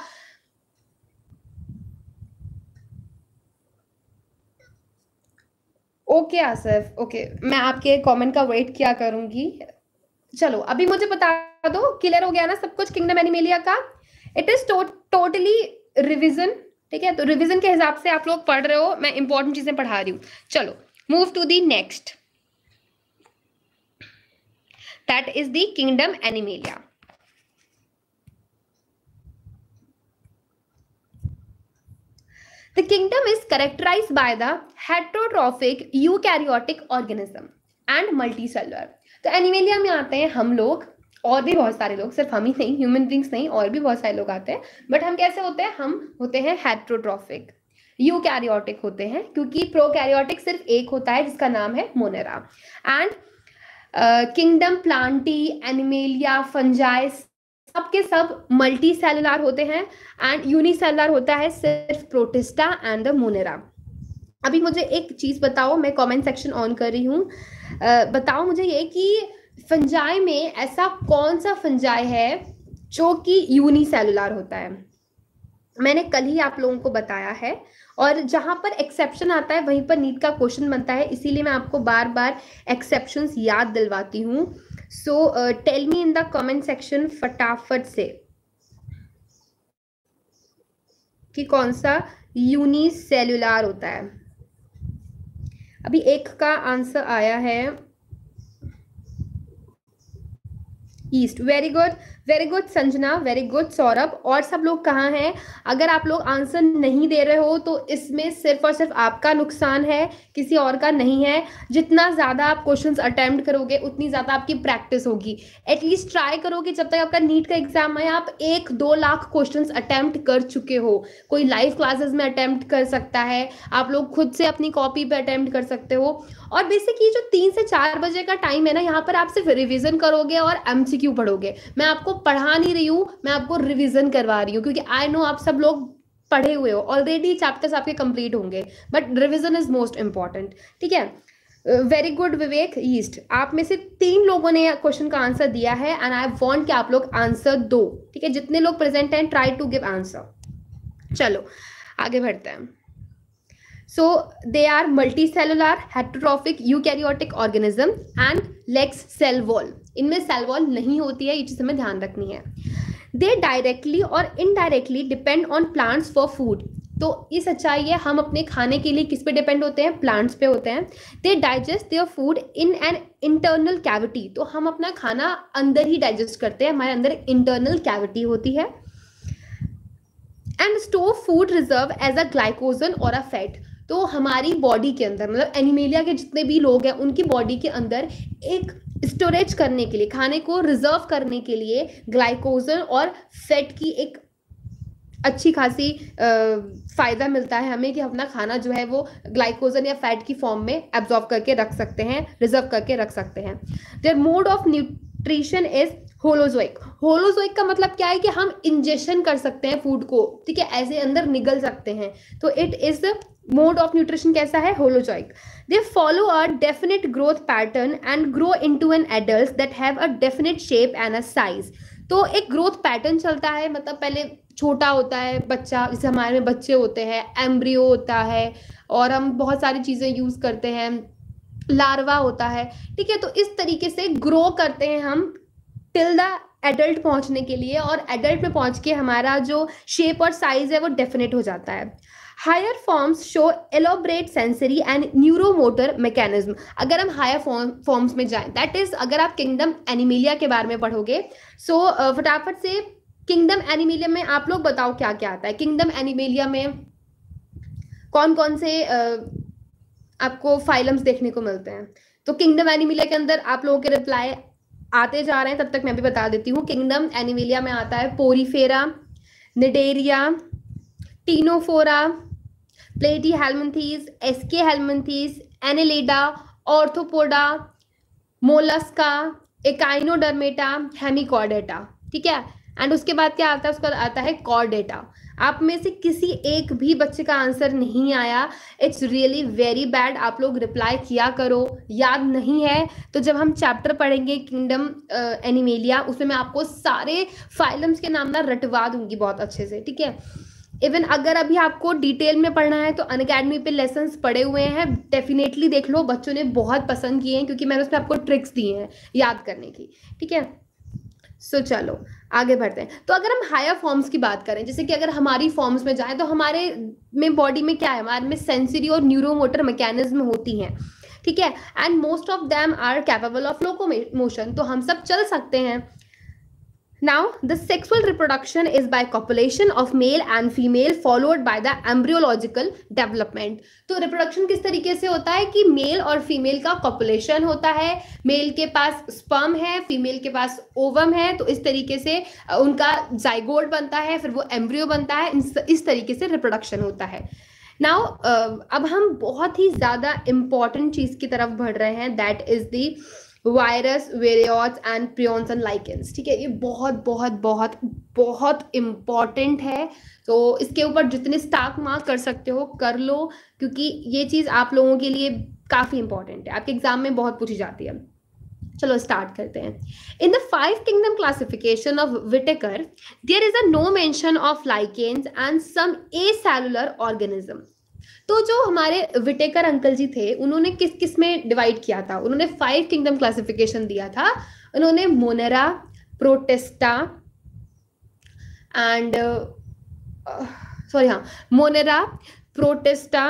ओके आसिफ, ओके, मैं आपके कमेंट का वेट किया करूंगी। चलो अभी मुझे बता दो, क्लियर हो गया ना सब कुछ किंगडम एनिमेलिया का? It is totally revision. ठीक है, तो रिवीजन के हिसाब से आप लोग पढ़ रहे हो, मैं इंपॉर्टेंट चीजें पढ़ा रही हूं। चलो move to the next, that is the kingdom animalia. The kingdom is characterized by the heterotrophic eukaryotic organism and multicellular। तो एनिमेलिया में आते हैं हम लोग और भी बहुत सारे लोग, सिर्फ हम ही नहीं, ह्यूमन बींग्स नहीं, और भी बहुत सारे लोग आते हैं। बट हम कैसे होते हैं? हम होते हैं हेट्रोट्रॉफिक, यूकैरियोटिक होते हैं, क्योंकि प्रोकैरियोटिक सिर्फ एक होता है जिसका नाम है monera. And kingdom plantae, animalia, fungi सबके सब मल्टी सेलुलर होते हैं, एंड यूनिसेलुलर होता है सिर्फ प्रोटिस्टा एंड द मोनेरा। अभी मुझे एक चीज बताओ, मैं कमेंट सेक्शन ऑन कर रही हूँ, बताओ मुझे ये कि फंजाई में ऐसा कौन सा फंजाई है जो कि यूनिसेलुलर होता है? मैंने कल ही आप लोगों को बताया है, और जहां पर एक्सेप्शन आता है वहीं पर नीट का क्वेश्चन बनता है, इसीलिए मैं आपको बार बार एक्सेप्शंस याद दिलवाती हूँ। So tell me in the comment section फटाफट से कि कौन सा यूनिसेल्युलर होता है। अभी एक का आंसर आया है yeast, very good, very good Sanjana, very good Saurabh. और सब लोग कहाँ हैं? अगर आप लोग आंसर नहीं दे रहे हो तो इसमें सिर्फ और सिर्फ आपका नुकसान है, किसी और का नहीं है। जितना ज़्यादा आप क्वेश्चंस अटेम्प्ट करोगे उतनी ज़्यादा आपकी प्रैक्टिस होगी। एटलीस्ट ट्राई करो कि जब तक आपका नीट का एग्जाम है आप एक दो लाख क्वेश्चंस अटेम्प्ट कर चुके हो। कोई लाइव क्लासेस में अटेम्प्ट कर सकता है, आप लोग खुद से अपनी कॉपी पे अटेम्प्ट कर सकते हो। और बेसिक ये जो तीन से चार बजे का टाइम है ना, यहाँ पर आप सिर्फ रिविजन करोगे और एमसीक्यू पढ़ोगे। मैं आपको पढ़ा नहीं रही हूँ, मैं आपको रिविजन करवा रही हूँ, क्योंकि आई नो आप सब लोग पढ़े हुए हो ऑलरेडी, चैप्टर्स आपके कंप्लीट होंगे, but revision is most important. ठीक है, वेरी गुड विवेक ईस्ट, आप में से तीन लोगों ने क्वेश्चन का आंसर दिया है, एंड आई वांट कि आप लोग आंसर दो। ठीक है, जितने लोग प्रेजेंट हैं ट्राई टू गिव आंसर। चलो आगे बढ़ते हैं। So they are multicellular, heterotrophic, eukaryotic organism and lacks cell wall। इनमें सेल वॉल नहीं होती है, ये चीज़ हमें ध्यान रखनी है। They directly और indirectly depend on plants for food। तो ये सच्चाई है, हम अपने खाने के लिए किस पे डिपेंड होते हैं? प्लांट्स पे होते हैं। They digest their food in an internal cavity। तो हम अपना खाना अंदर ही डाइजेस्ट करते हैं, हमारे अंदर इंटरनल कैविटी होती है। And store food reserve as a glycogen or a fat। तो हमारी बॉडी के अंदर, मतलब एनिमेलिया के जितने भी लोग हैं उनकी बॉडी के अंदर एक स्टोरेज करने के लिए, खाने को रिजर्व करने के लिए ग्लाइकोजन और फैट की एक अच्छी खासी फ़ायदा मिलता है हमें, कि अपना खाना जो है वो ग्लाइकोजन या फैट की फॉर्म में एब्जॉर्ब करके रख सकते हैं, रिजर्व करके रख सकते हैं। Their mode of nutrition is holozoic. Holozoic का मतलब क्या है? कि हम इंजेक्शन कर सकते हैं फूड को, ठीक है, ऐसे अंदर निगल सकते हैं। तो it is mode of nutrition कैसा है? Holozoic. They follow a definite growth pattern and grow into an adult that have a definite shape and a size. तो एक ग्रोथ पैटर्न चलता है, मतलब पहले छोटा होता है बच्चा, जैसे हमारे में बच्चे होते हैं, एम्ब्रियो होता है, और हम बहुत सारी चीज़ें यूज़ करते हैं, लार्वा होता है, ठीक है। तो इस तरीके से ग्रो करते हैं हम टिल द एडल्ट पहुंचने के लिए, और एडल्ट में पहुंच के हमारा जो शेप और साइज है वो डेफिनेट हो जाता है। Higher forms show elaborate sensory and neuromotor mechanism. अगर हम हायर फॉर्म्स में जाएं, दैट इज अगर आप किंगडम एनिमेलिया के बारे में पढ़ोगे, सो so, फटाफट से किंगडम एनिमेलिया में आप लोग बताओ क्या क्या आता है। किंगडम एनिमेलिया में कौन कौन से आपको फाइलम्स देखने को मिलते हैं। तो किंगडम एनिमिलिया के अंदर आप लोगों के रिप्लाई आते जा रहे हैं, तब तक मैं भी बता देती हूँ। किंगडम एनिमिलिया में आता है porifera, cnidaria, ctenophora, platyhelminthes, aschelminthes, annelida, arthropoda, mollusca, echinodermata, hemichordata. ठीक है, एंड उसके बाद क्या आता है, उसका आता है कॉर्डेटा। आप में से किसी एक भी बच्चे का आंसर नहीं आया, इट्स रियली वेरी बैड। आप लोग रिप्लाई किया करो, याद नहीं है तो जब हम चैप्टर पढ़ेंगे किंगडम एनिमेलिया, उसमें मैं आपको सारे फाइलम्स के नाम ना रटवा दूंगी बहुत अच्छे से। ठीक है, इवन अगर अभी आपको डिटेल में पढ़ना है तो अनअकैडमी पे लेसन्स पड़े हुए हैं, डेफिनेटली देख लो। बच्चों ने बहुत पसंद किए हैं क्योंकि मैंने उसमें आपको ट्रिक्स दी हैं याद करने की। ठीक है, सो so, चलो आगे बढ़ते हैं। तो अगर हम हायर फॉर्म्स की बात करें, जैसे कि अगर हमारी फॉर्म्स में जाएं तो हमारे में बॉडी में क्या है, हमारे में सेंसरी और न्यूरोमोटर मैकेनिज्म होती हैं। ठीक है, and most of them are capable of locomotion, तो हम सब चल सकते हैं। Now, the sexual reproduction is by copulation of male and female followed by the embryological development. तो reproduction किस तरीके से होता है कि मेल और फीमेल का copulation होता है, मेल के पास sperm है, फीमेल के पास ovum है, तो इस तरीके से उनका zygote बनता है, फिर वो embryo बनता है, इस तरीके से reproduction होता है। नाउ uh, अब हम बहुत ही ज़्यादा important चीज़ की तरफ बढ़ रहे हैं, that is the virus, viroids and prions and lichens. ठीक है, ये बहुत बहुत बहुत बहुत इम्पॉर्टेंट है, तो इसके ऊपर जितने स्टार्क मार्क कर सकते हो कर लो, क्योंकि ये चीज़ आप लोगों के लिए काफ़ी इंपॉर्टेंट है, आपके एग्जाम में बहुत पूछी जाती है। चलो स्टार्ट करते हैं। In the five kingdom classification of Whittaker there is a no mention of lichens and some acellular organism. तो जो हमारे विटेकर अंकल जी थे, उन्होंने किस किस में डिवाइड किया था, उन्होंने फाइव किंगडम क्लासिफिकेशन दिया था। उन्होंने मोनेरा, प्रोटेस्टा एंड सॉरी हाँ monera, protista,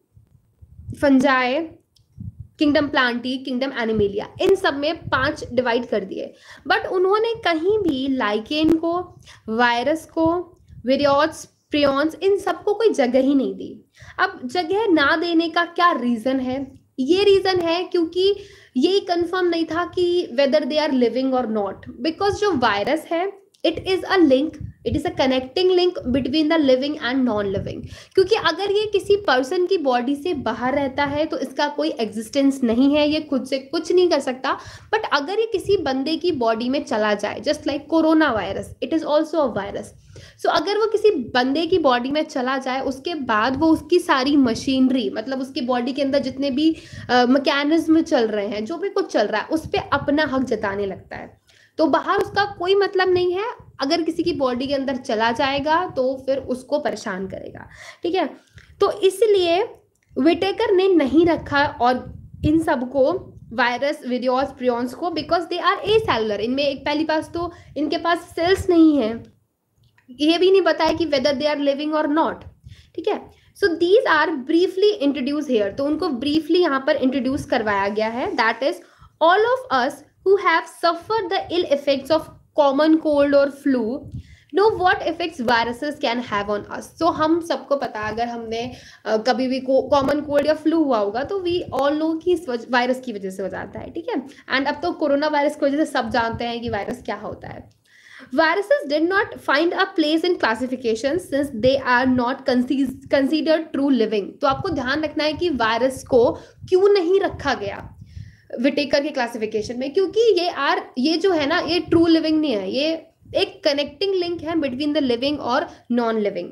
fungi, kingdom plantae, kingdom animalia, इन सब में पांच डिवाइड कर दिए। बट उन्होंने कहीं भी लाइकेन को, वायरस को, विरियोट्स, प्रियॉन्स, इन सबको कोई जगह ही नहीं दी। अब जगह ना देने का क्या रीजन है? ये रीजन है क्योंकि ये कंफर्म नहीं था कि वेदर दे आर लिविंग और नॉट, बिकॉज जो वायरस है it is a link, it is a connecting link between the living and non living. क्योंकि अगर ये किसी पर्सन की बॉडी से बाहर रहता है तो इसका कोई एग्जिस्टेंस नहीं है, ये खुद से कुछ नहीं कर सकता। बट अगर ये किसी बंदे की बॉडी में चला जाए, just like corona virus, it is also a virus. So अगर वो किसी बंदे की बॉडी में चला जाए, उसके बाद वो उसकी सारी मशीनरी, मतलब उसकी बॉडी के अंदर जितने भी मैकेनिज्म चल रहे हैं, जो भी कुछ चल रहा है, उस पर अपना हक जताने लगता है। तो बाहर उसका कोई मतलब नहीं है, अगर किसी की बॉडी के अंदर चला जाएगा तो फिर उसको परेशान करेगा। ठीक है, तो इसलिए विटेकर ने नहीं रखा और इन सबको, वायरस, विरियोट्स, प्रियॉन्स को, बिकॉज दे आर एसेलुलर। इनमें एक पहली पास तो इनके पास सेल्स नहीं है, ये भी नहीं पता है कि वेदर दे आर लिविंग और नॉट। ठीक है, so these are briefly introduce here, तो उनको ब्रीफली यहाँ पर इंट्रोड्यूस करवाया गया है। That is all of us who have suffered the ill effects of common cold or flu know what effects viruses can have on us. So हम सबको पता, अगर हमने uh, कभी भी कॉमन कोल्ड या फ्लू हुआ होगा तो वी ऑल नो कि इस वायरस की वजह से हो जाता है। ठीक है, एंड अब तो कोरोना वायरस की वजह से सब जानते हैं कि वायरस क्या होता है। Viruses did not find a place in classification since they are not considered true living. तो आपको ध्यान रखना है कि वायरस को क्यों नहीं रखा गया विटेकर के क्लासिफिकेशन में, क्योंकि ये आर ये जो है ना, ये ट्रू लिविंग नहीं है, ये एक कनेक्टिंग लिंक है बिटवीन द लिविंग और non living.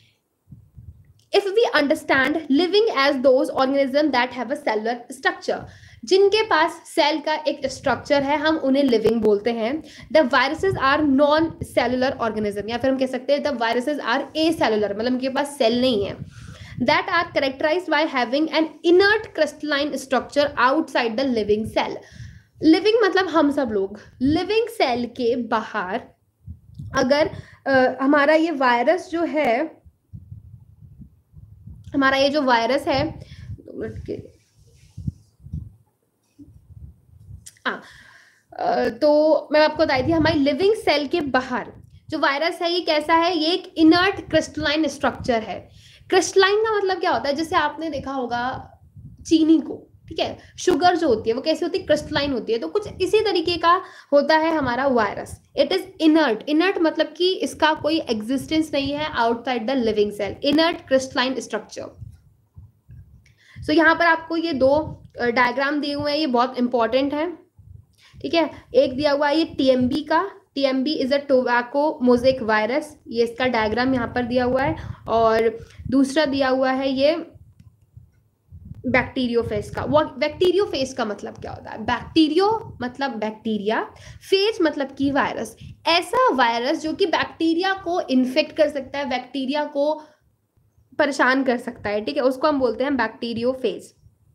If we understand living as those organism that have a cellular structure, जिनके पास सेल का एक स्ट्रक्चर है, हम उन्हें लिविंग बोलते हैं। The viruses are non cellular organism, या फिर हम कह सकते हैं द वायरसेस आर एसेलुलर, मतलब उनके पास सेल नहीं है। That are characterized by having an inert crystalline structure outside the living cell. Living मतलब हम सब लोग, living cell के बाहर अगर आ, हमारा ये वायरस जो है, हमारा ये जो वायरस है, दो मिनट के आ, तो मैं आपको बताई थी, हमारी लिविंग सेल के बाहर जो वायरस है ये कैसा है, ये एक इनर्ट क्रिस्टलाइन स्ट्रक्चर है। क्रिस्टलाइन का मतलब क्या होता है, जैसे आपने देखा होगा चीनी को, ठीक है। शुगर जो होती है वो कैसी होती है, क्रिस्टलाइन होती है। तो कुछ इसी तरीके का होता है हमारा virus. It is inert, inert मतलब कि इसका कोई एग्जिस्टेंस नहीं है outside the living cell, inert crystalline structure. So यहाँ पर आपको ये दो डायग्राम दिए हुए हैं, ये बहुत इंपॉर्टेंट है, ठीक है। एक दिया हुआ है ये टीएमबी का, TMV is a tobacco mosaic virus, ये इसका डायग्राम यहाँ पर दिया हुआ है। और दूसरा दिया हुआ है ये बैक्टीरियोफेज का। वो बैक्टीरियोफेज का मतलब क्या होता है, बैक्टीरियो मतलब बैक्टीरिया, फेज मतलब कि वायरस, ऐसा वायरस जो कि बैक्टीरिया को इन्फेक्ट कर सकता है, बैक्टीरिया को परेशान कर सकता है, ठीक है, उसको हम बोलते हैं bacteriophage.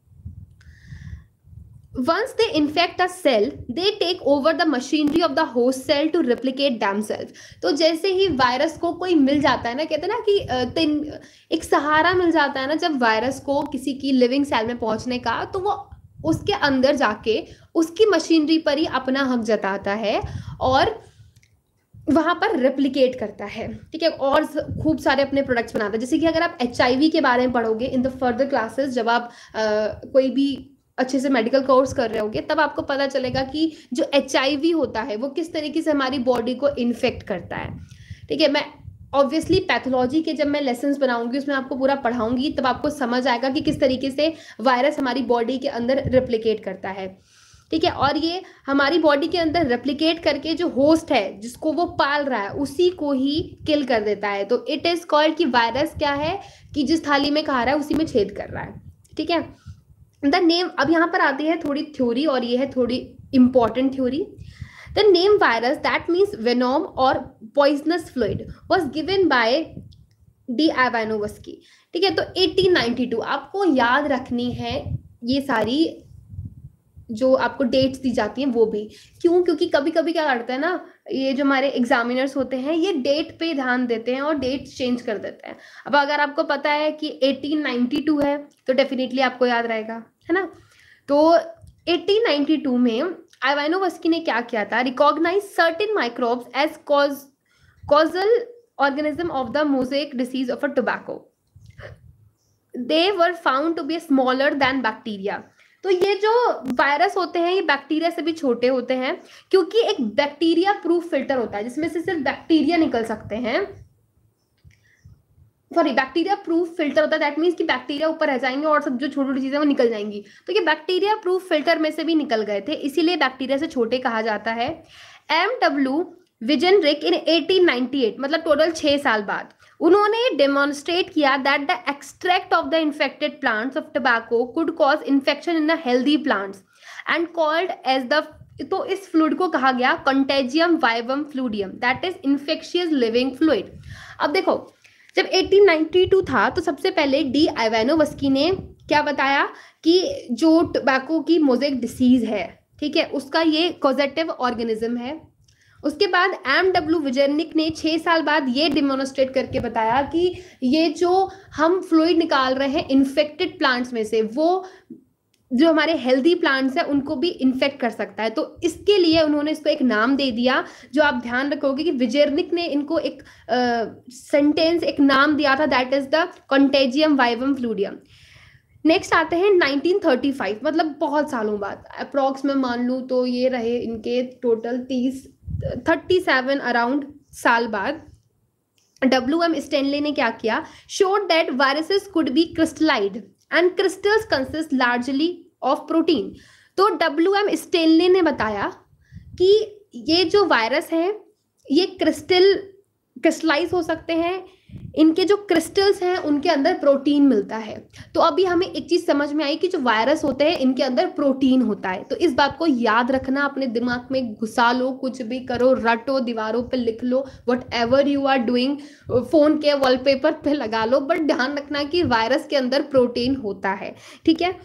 Once they infect a cell, they take over the machinery of the host cell to replicate themselves. तो जैसे ही वायरस को कोई मिल जाता है ना, कहते हैं ना कि तीन एक सहारा मिल जाता है ना जब वायरस को किसी की लिविंग सेल में पहुंचने का, तो वो उसके अंदर जाके उसकी मशीनरी पर ही अपना हक जताता है और वहां पर रेप्लिकेट करता है, ठीक है, और खूब सारे अपने प्रोडक्ट्स बनाता है। जैसे कि अगर आप एच आई वी के बारे में पढ़ोगे इन द फर्दर क्लासेस, जब आप आ, कोई भी अच्छे से मेडिकल कोर्स कर रहे होगे, तब आपको पता चलेगा कि जो एच आई वी होता है वो किस तरीके से हमारी बॉडी को इन्फेक्ट करता है, ठीक है। मैं ऑब्वियसली पैथोलॉजी के जब मैं लेसन्स बनाऊंगी उसमें आपको पूरा पढ़ाऊंगी, तब आपको समझ आएगा कि किस तरीके से वायरस हमारी बॉडी के अंदर रेप्लिकेट करता है, ठीक है। और ये हमारी बॉडी के अंदर रेप्लिकेट करके जो होस्ट है जिसको वो पाल रहा है उसी को ही किल कर देता है। तो इट इज कॉल्ड कि वायरस क्या है कि जिस थाली में खा रहा है उसी में छेद कर रहा है, ठीक है। द नेम, अब यहाँ पर आती है थोड़ी थ्योरी और ये है थोड़ी important theory. The name virus that means venom और poisonous fluid was given by D Ivanowsky, ठीक है। तो अठारह सौ बानवे आपको याद रखनी है, ये सारी जो आपको डेट्स दी जाती हैं वो भी। क्यों? क्योंकि कभी कभी क्या करते हैं ना, ये जो हमारे एग्जामिनर्स होते हैं ये डेट पे ध्यान देते हैं और डेट चेंज कर देते हैं। अब अगर आपको पता है कि अठारह सौ बानवे है तो डेफिनेटली आपको याद रहेगा, है ना। तो अठारह सौ बानवे में इवानोव्स्की ने क्या किया था, recognise certain microbes as cause causal organism of the mosaic disease of a tobacco. They were found to be smaller than bacteria. तो ये जो वायरस होते हैं ये बैक्टीरिया से भी छोटे होते हैं, क्योंकि एक बैक्टीरिया प्रूफ फिल्टर होता है जिसमें से सिर्फ बैक्टीरिया निकल सकते हैं। सॉरी, बैक्टीरिया प्रूफ फिल्टर होता है, दैट मीन्स कि बैक्टीरिया ऊपर रह जाएंगे और सब जो छोटी छोटी चीजें वो निकल जाएंगी। तो ये बैक्टीरिया प्रूफ फिल्टर में से भी निकल गए थे, इसीलिए बैक्टीरिया से छोटे कहा जाता है। एम डब्ल्यू विजनरिक इन अठारह सौ अट्ठानवे, मतलब टोटल छह साल बाद, उन्होंने डेमोन्स्ट्रेट किया that the extract of the infected plants of tobacco could cause infection in the healthy plants and called as the, तो इस फ्लूइड को कहा गया contagium vivum fluidum, that is infectious living fluid. अब देखो, जब अठारह सौ बानवे था तो सबसे पहले डी इवानोव्स्की ने क्या बताया कि जो टोबैको की मोज़ेक डिसीज है, ठीक है, उसका ये कॉजेटिव ऑर्गेनिज्म है। उसके बाद एम डब्ल्यू विजर्निक ने छः साल बाद ये डिमोन्स्ट्रेट करके बताया कि ये जो हम फ्लूइड निकाल रहे हैं इन्फेक्टेड प्लांट्स में से, वो जो हमारे हेल्दी प्लांट्स हैं उनको भी इन्फेक्ट कर सकता है। तो इसके लिए उन्होंने इसको एक नाम दे दिया, जो आप ध्यान रखोगे कि विजर्निक ने इनको एक सेंटेंस, एक नाम दिया था, that is the contagium vivum fluidum. Next आते हैं नाइनटीन थर्टी फाइव, मतलब बहुत सालों बाद, अप्रॉक्स में मान लूँ तो ये रहे इनके टोटल तीस थर्टी सेवन अराउंड साल बाद, डब्ल्यू एम स्टेनले ने क्या किया, showed that viruses could be crystallised and crystals consist largely of protein. तो डब्ल्यू एम स्टेनले ने बताया कि ये जो वायरस है ये क्रिस्टल क्रिस्टलाइज हो सकते हैं, इनके जो क्रिस्टल्स हैं उनके अंदर प्रोटीन मिलता है। तो अभी हमें एक चीज समझ में आई कि जो वायरस होते हैं इनके अंदर प्रोटीन होता है। तो इस बात को याद रखना, अपने दिमाग में घुसा लो, कुछ भी करो, रटो, दीवारों पे लिख लो, whatever you are doing, phone के वॉलपेपर पे लगा लो, बट ध्यान रखना कि वायरस के अंदर प्रोटीन होता है, ठीक है।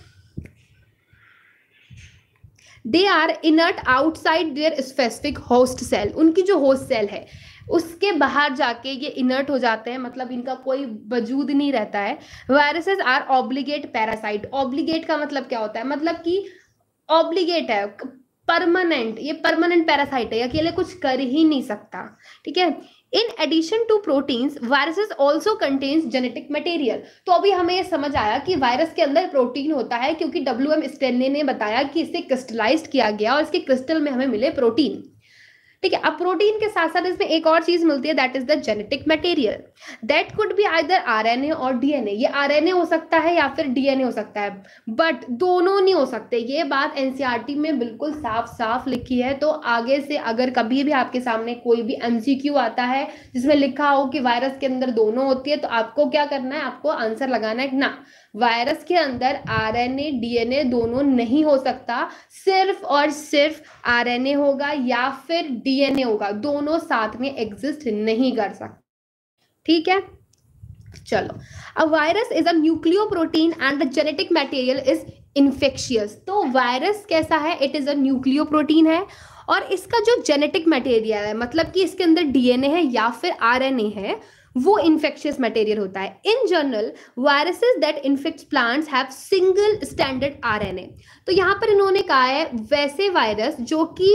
They are inert outside their specific host cell, उनकी जो होस्ट सेल है उसके बाहर जाके ये इनर्ट हो जाते हैं, मतलब इनका कोई वजूद नहीं रहता है। Viruses are obligate parasite. Obligate का मतलब क्या होता है, मतलब कि ऑब्लिगेट है, परमानेंट, ये परमानेंट पैरासाइट है, अकेले कुछ कर ही नहीं सकता, ठीक है। In addition to proteins viruses also contains genetic material. तो अभी हमें ये समझ आया कि वायरस के अंदर प्रोटीन होता है, क्योंकि डब्ल्यू एम स्टेनले ने बताया कि इसे क्रिस्टलाइज्ड किया गया और इसके क्रिस्टल में हमें मिले प्रोटीन। ठीक है, अब प्रोटीन के साथ साथ इसमें एक और चीज मिलती है, that is the genetic material. That could be either RNA और डीएनए। ये आरएनए हो सकता है या फिर डीएनए हो सकता है, बट दोनों नहीं हो सकते। ये बात एनसीईआरटी में बिल्कुल साफ साफ लिखी है। तो आगे से अगर कभी भी आपके सामने कोई भी एमसीक्यू आता है जिसमें लिखा हो कि वायरस के अंदर दोनों होती है, तो आपको क्या करना है, आपको आंसर लगाना है ना, वायरस के अंदर आरएनए डीएनए दोनों नहीं हो सकता, सिर्फ और सिर्फ आरएनए होगा या फिर डीएनए होगा, दोनों साथ में एग्जिस्ट नहीं कर सकते। ठीक है, चलो, a virus is a nucleoprotein and the genetic material is infectious. तो वायरस कैसा है, इट इज अ न्यूक्लियोप्रोटीन है और इसका जो जेनेटिक मटेरियल है, मतलब कि इसके अंदर डीएनए है या फिर आरएनए है, वो इन्फेक्शियस मटेरियल होता है। In general viruses that infect plants have single standard RNA. तो यहां पर इन्होंने कहा है वैसे वायरस जो कि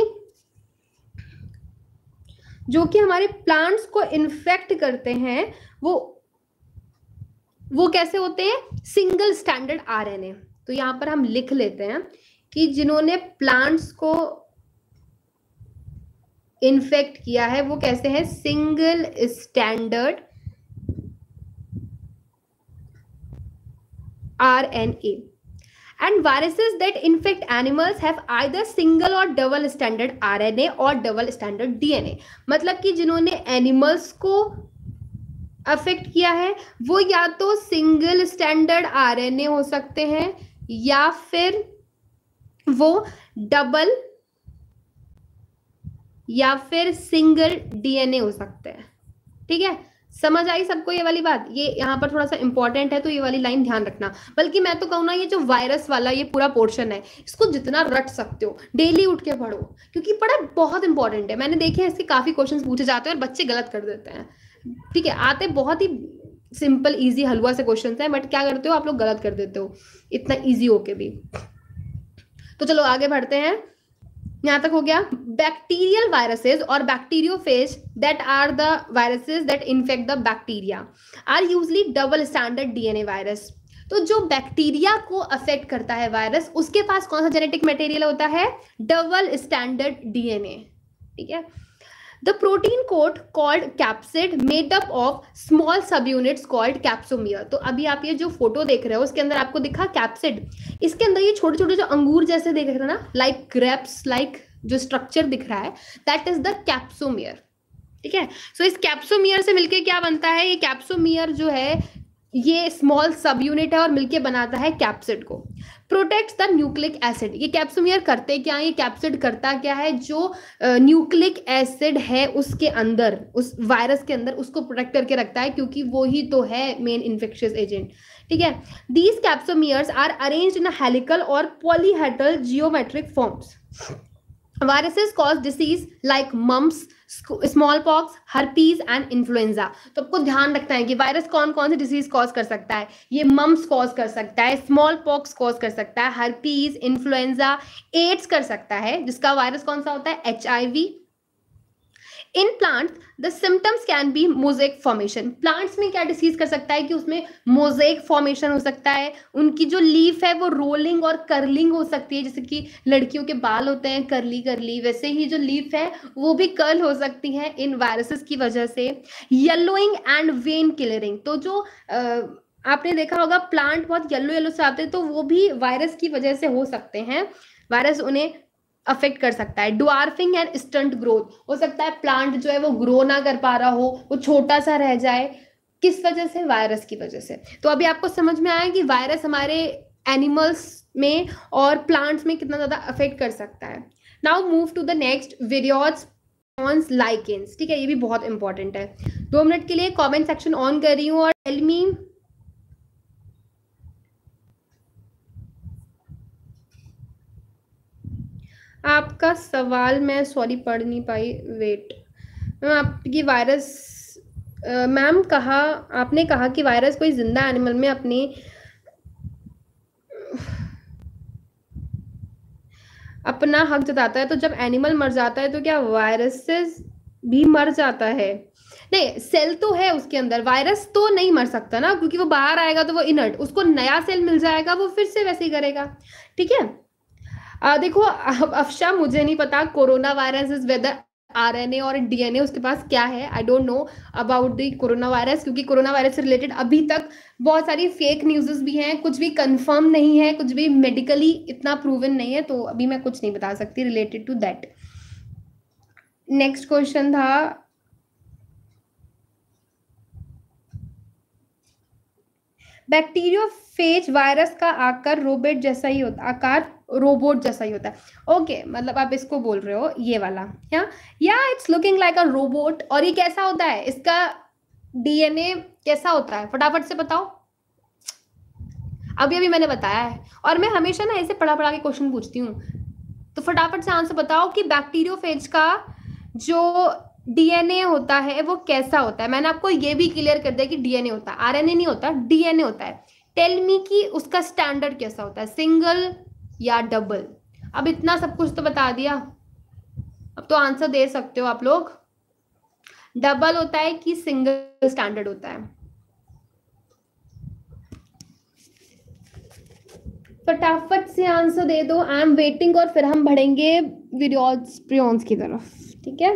जो कि हमारे प्लांट्स को इन्फेक्ट करते हैं, वो वो कैसे होते हैं, सिंगल स्टैंडर्ड आरएनए। तो यहां पर हम लिख लेते हैं कि जिन्होंने प्लांट्स को इन्फेक्ट किया है वो कैसे है, single standard RNA. And viruses that infect animals have either single और डबल स्टैंडर्ड आरएनए और डबल स्टैंडर्ड डीएनए। मतलब कि जिन्होंने एनिमल्स को अफेक्ट किया है वो या तो सिंगल स्टैंडर्ड आरएनए हो सकते हैं या फिर वो डबल या फिर सिंगल डीएनए हो सकते हैं। ठीक है, समझ आई सबको ये वाली बात? ये यहाँ पर थोड़ा सा इंपॉर्टेंट है, तो ये वाली लाइन ध्यान रखना। बल्कि मैं तो कहूँ ना, ये जो वायरस वाला ये पूरा पोर्शन है, इसको जितना रट सकते हो डेली उठ के पढ़ो, क्योंकि पढ़ा बहुत इंपॉर्टेंट है। मैंने देखे हैं इसके काफी क्वेश्चन पूछे जाते हैं और बच्चे गलत कर देते हैं। ठीक है, आते बहुत ही सिंपल इजी हलवा से क्वेश्चन है, बट क्या करते हो आप लोग, गलत कर देते हो इतना ईजी होके भी। तो चलो आगे बढ़ते हैं, यहां तक हो गया। बैक्टीरियल वायरसेस और bacteriophage that are the viruses that infect the bacteria are usually double standard DNA virus. तो जो बैक्टीरिया को अफेक्ट करता है वायरस, उसके पास कौन सा जेनेटिक मटेरियल होता है, डबल स्टैंडर्ड डीएनए। ठीक है, the protein coat called capsid made up of small sub units called capsomere. तो अभी आप ये जो फोटो देख रहे हो उसके अंदर आपको दिखा कैप्सिड, इसके अंदर ये छोटे छोटे जो अंगूर जैसे देख रहे हो ना, लाइक ग्रेप्स लाइक जो स्ट्रक्चर दिख रहा है, दैट इज द कैप्सोमियर। ठीक है, सो इस कैप्सोमियर से मिलके क्या बनता है, ये कैप्सोमियर जो है ये स्मॉल सब यूनिट है और मिलके बनाता है कैप्सिड को। Protects the nucleic acid. ये कैप्सोमियर करते क्या है, ये कैप्सिड करता क्या है, जो न्यूक्लिक एसिड है उसके अंदर, उस वायरस के अंदर, उसको प्रोटेक्ट करके रखता है, क्योंकि वो ही तो है मेन इन्फेक्शियस एजेंट। ठीक है, these capsomeres are arranged in helical और polyhedral geometric forms. Viruses cause disease like mumps, small pox, herpes and influenza. तो आपको ध्यान रखना है कि वायरस कौन कौन सी डिसीज कॉज कर सकता है, ये मम्स कॉज कर सकता है, स्मॉल पॉक्स कॉज कर सकता है, हर्पीज, इन्फ्लुएंजा, एड्स कर सकता है, जिसका वायरस कौन सा होता है, H I V. In plants the symptoms can be mosaic formation. Plants में क्या डिसीज कर सकता है कि उसमें मोजेक फॉर्मेशन हो सकता है, उनकी जो लीफ है वो रोलिंग और कर्लिंग हो सकती है, जैसे कि लड़कियों के बाल होते हैं कर्ली कर्ली, वैसे ही जो लीफ है वो भी कर्ल हो सकती है इन वायरसेस की वजह से। Yellowing and vein clearing. तो जो आ, आपने देखा होगा प्लांट बहुत येलो येलो से आते हैं, तो वो भी वायरस की वजह से हो सकते हैं, वायरस उन्हें अफेक्ट कर सकता है। ड्वार्फिंग एंड स्टंट ग्रोथ, हो सकता है प्लांट जो है वो ग्रो ना कर पा रहा हो, वो छोटा सा रह जाए, किस वजह से, वायरस की वजह से। तो अभी आपको समझ में आया कि वायरस हमारे एनिमल्स में और प्लांट्स में कितना ज्यादा अफेक्ट कर सकता है। Now move to the next, viroids on lichens. ठीक है, ये भी बहुत इंपॉर्टेंट है। दो मिनट के लिए कॉमेंट सेक्शन ऑन कर रही हूँ और टेल मी आपका सवाल, मैं सॉरी पढ़ नहीं पाई, वेट। मैम आपकी वायरस, मैम कहा आपने कहा कि वायरस कोई जिंदा एनिमल में अपनी अपना हक जताता है, तो जब एनिमल मर जाता है तो क्या वायरसेस भी मर जाता है? नहीं, सेल तो है उसके अंदर, वायरस तो नहीं मर सकता ना, क्योंकि वो बाहर आएगा तो वो इनर्ट, उसको नया सेल मिल जाएगा, वो फिर से वैसे ही करेगा। ठीक है। आ, देखो अफशा, मुझे नहीं पता corona virus is whether RNA और डीएनए उसके पास क्या है, I don't know about the corona virus, क्योंकि कोरोना वायरस से रिलेटेड अभी तक बहुत सारी फेक न्यूज़ भी हैं, कुछ भी कंफर्म नहीं है, कुछ भी मेडिकली इतना प्रूवन नहीं है, तो अभी मैं कुछ नहीं बता सकती related to that. Next question था, बैक्टीरियोफेज वायरस का आकार रोबोट जैसा ही होता आकार रोबोट जैसा ही होता है। ओके okay, मतलब आप इसको बोल रहे हो ये वाला, या या it's looking like a robot. और ये कैसा होता है, इसका डीएनए कैसा होता है, फटाफट से बताओ। अभी अभी मैंने बताया है, और मैं हमेशा ना ऐसे पढ़ा पढ़ा के क्वेश्चन पूछती हूँ, तो फटाफट से आंसर बताओ कि बैक्टीरियोफेज का जो डीएनए होता है वो कैसा होता है। मैंने आपको ये भी क्लियर कर दिया कि डीएनए होता है, आरएनए नहीं होता, डीएनए होता है। टेल मी कि उसका स्टैंडर्ड कैसा होता है, सिंगल या डबल। अब इतना सब कुछ तो बता दिया, अब तो आंसर दे सकते हो आप लोग। डबल होता है कि सिंगल स्टैंडर्ड होता है, फटाफट से आंसर दे दो, आई एम वेटिंग। और फिर हम बढ़ेंगे वीडियोस प्रियॉन्स की तरफ, ठीक है।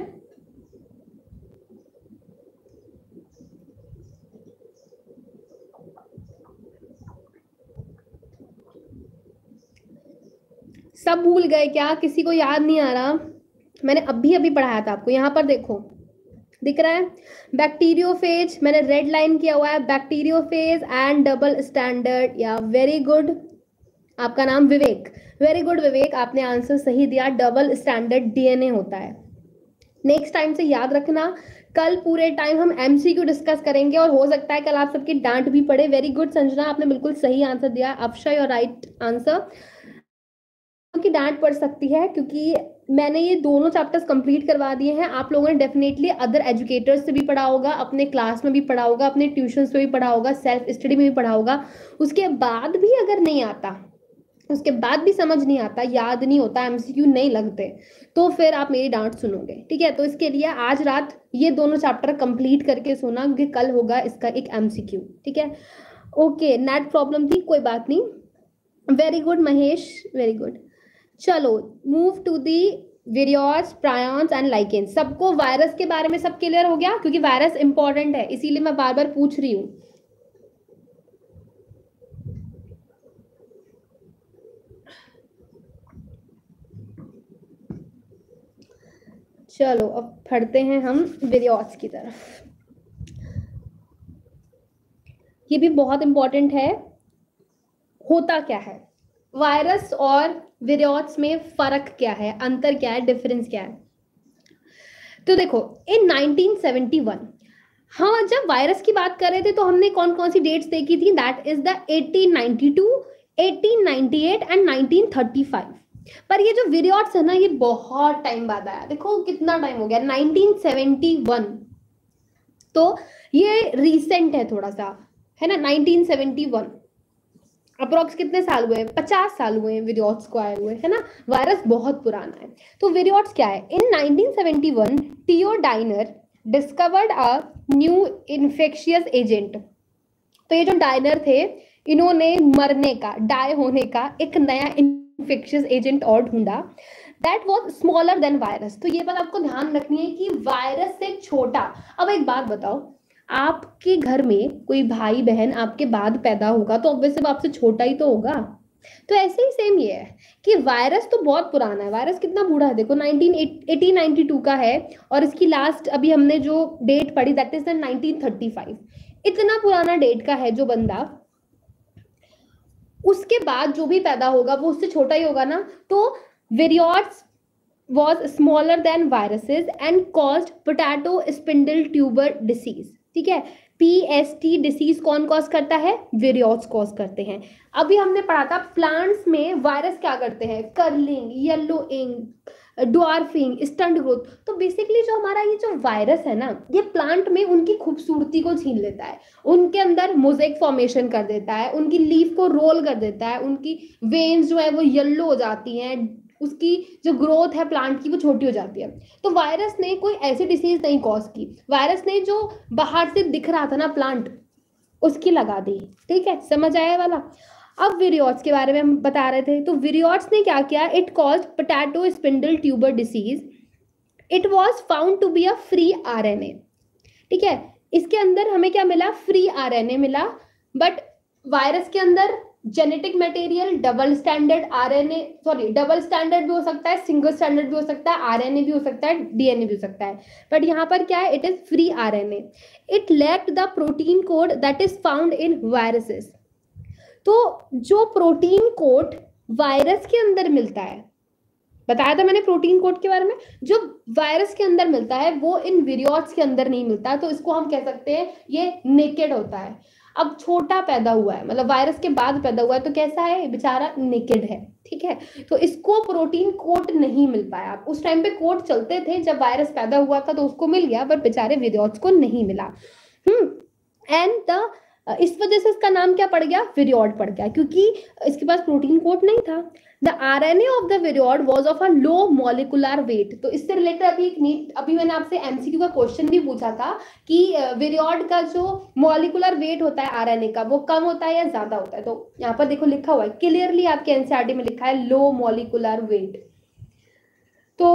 सब भूल गए क्या, किसी को याद नहीं आ रहा? मैंने अभी अभी पढ़ाया था आपको, यहाँ पर देखो दिख रहा है बैक्टीरियोफेज, मैंने रेड लाइन किया हुआ है, बैक्टीरियोफेज एंड डबल स्टैंडर्ड। या वेरी गुड, आपका नाम विवेक, वेरी गुड विवेक, आपने आंसर सही दिया, डबल स्टैंडर्ड डीएनए होता है। नेक्स्ट टाइम से याद रखना, कल पूरे टाइम हम एमसीक्यू डिस्कस करेंगे, और हो सकता है कल आप सबकी डांट भी पड़े। वेरी गुड संजना, आपने बिल्कुल सही आंसर दिया। Afsha your right answer. की डांट पड़ सकती है क्योंकि मैंने ये दोनों चैप्टर्स कंप्लीट करवा दिए हैं। आप लोगों ने डेफिनेटली अदर एजुकेटर्स से भी पढ़ा होगा, अपने क्लास में भी पढ़ा होगा, अपने ट्यूशन में भी पढ़ा होगा, सेल्फ स्टडी में भी पढ़ा होगा। उसके बाद भी अगर नहीं आता, उसके बाद भी समझ नहीं आता, याद नहीं होता, एमसीक्यू नहीं लगते, तो फिर आप मेरी डांट सुनोगे, ठीक है। तो इसके लिए आज रात ये दोनों चैप्टर कंप्लीट करके सोना, क्योंकि कल होगा इसका एक एमसीक्यू, ठीक है। ओके, नेट प्रॉब्लम थी, कोई बात नहीं। Very good Mahesh, very good. चलो move to the viroids, prions and lichens. सबको वायरस के बारे में सब क्लियर हो गया, क्योंकि वायरस इंपॉर्टेंट है, इसीलिए मैं बार बार पूछ रही हूँ। चलो अब पढ़ते हैं हम विरियोस की तरफ। ये भी बहुत इंपॉर्टेंट है। होता क्या है वायरस और विरियोस में, फर्क क्या है, अंतर क्या है, डिफरेंस क्या है? तो देखो इन नाइनटीन सेवेंटी वन, हाँ जब वायरस की बात कर रहे थे तो हमने कौन कौन सी डेट्स देखी थी, that is the eighteen ninety two, eighteen ninety eight and nineteen thirty five. पर ये जो विरियोस है ना, ये बहुत टाइम बाद आया। देखो कितना टाइम हो गया, नाइनटीन सेवेंटी वन, तो ये रिसेंट है थोड़ा सा, है ना। नाइनटीन सेवेंटी वन अप्रोक्स कितने साल हुए, पचास साल हुए हैं विरियोस को आए हुए, है ना। वायरस बहुत पुराना है। तो विरियोस क्या है, in nineteen seventy one T O Diener discovered a new infectious agent. तो ये जो डाइनर थे, इन्होंने मरने का, डाई होने का एक नया इन्फेक्शियस एजेंट और ढूंढा, that was smaller than virus. तो ये बात आपको ध्यान रखनी है कि वायरस से छोटा। अब एक बात बताओ, आपके घर में कोई भाई बहन आपके बाद पैदा होगा तो ऑब्वियसली वो आपसे छोटा ही तो होगा। तो ऐसे ही सेम ये है कि वायरस तो बहुत पुराना है। वायरस कितना बूढ़ा है, देखो नाइनटीन एटीन नाइंटी टू का है, और इसकी लास्ट अभी हमने जो डेट पढ़ी that is the nineteen thirty five. इतना पुराना डेट का है जो बंदा, उसके बाद जो भी पैदा होगा वो उससे छोटा ही होगा ना। तो विरियोस was smaller than viruses and caused potato spindle tuber disease, ठीक है। पीएसटी डिसीज कौन कॉज करता है, विरियोस कॉज करते हैं। अभी हमने पढ़ा था प्लांट्स में वायरस क्या करते हैं, curling, yellowing, dwarfing, stunt growth. तो बेसिकली जो हमारा ये जो वायरस है ना, ये प्लांट में उनकी खूबसूरती को छीन लेता है, उनके अंदर मोज़ेक फॉर्मेशन कर देता है, उनकी लीफ को रोल कर देता है, उनकी वेन्स जो है वो येलो हो जाती हैं, उसकी जो ग्रोथ है प्लांट की वो छोटी हो जाती है। तो वायरस ने कोई ऐसी डिसीज नहीं कॉज की, वायरस ने जो बाहर से दिख रहा था ना प्लांट उसकी लगा दी। ठीक है, समझ आया वाला। अब विरियोट्स के बारे में हम बता रहे थे, तो विरियोट्स ने क्या किया, it caused potato spindle tuber disease. It was found to be a free RNA. ठीक है, इसके अंदर हमें क्या मिला, फ्री आरएनए मिला। बट वायरस के अंदर genetic material double standard RNA, sorry double standard भी हो सकता है, सिंगल स्टैंडर्ड भी हो सकता है, आरएनए भी हो सकता है, डीएनए भी हो सकता है। बट यहाँ पर क्या है, it is free RNA. It lacked the protein code that is found in viruses. तो जो प्रोटीन कोड वायरस के अंदर मिलता है, बताया था मैंने प्रोटीन कोड के बारे में, जो वायरस के अंदर मिलता है वो इन विरियोट्स के अंदर नहीं मिलता, तो इसको हम कह सकते हैं ये नेकेड होता है। अब छोटा पैदा हुआ है, मतलब वायरस के बाद पैदा हुआ है, तो कैसा है, बेचारा नेकेड है। ठीक है, तो इसको प्रोटीन कोड नहीं मिल पाया। उस टाइम पे कोड चलते थे जब वायरस पैदा हुआ था, तो उसको मिल गया, पर बेचारे विरियोट्स को नहीं मिला। हम्म एंड द इस वजह से इसका नाम क्या पड़ गया, विरियोड पड़ गया, क्योंकि इसके पास प्रोटीन कोड नहीं था। The RNA of the viroid was of a low molecular weight. तो इससे रिलेटेड अभी एक नीट अभी मैंने आपसे एमसीक्यू का क्वेश्चन भी पूछा था कि विरियोड का जो मॉलिकुलर वेट होता है आरएनए का, वो कम होता है या ज्यादा होता है। तो यहाँ पर देखो लिखा हुआ है क्लियरली, आपके एनसीईआरटी में लिखा है लो मॉलिकुलर वेट। तो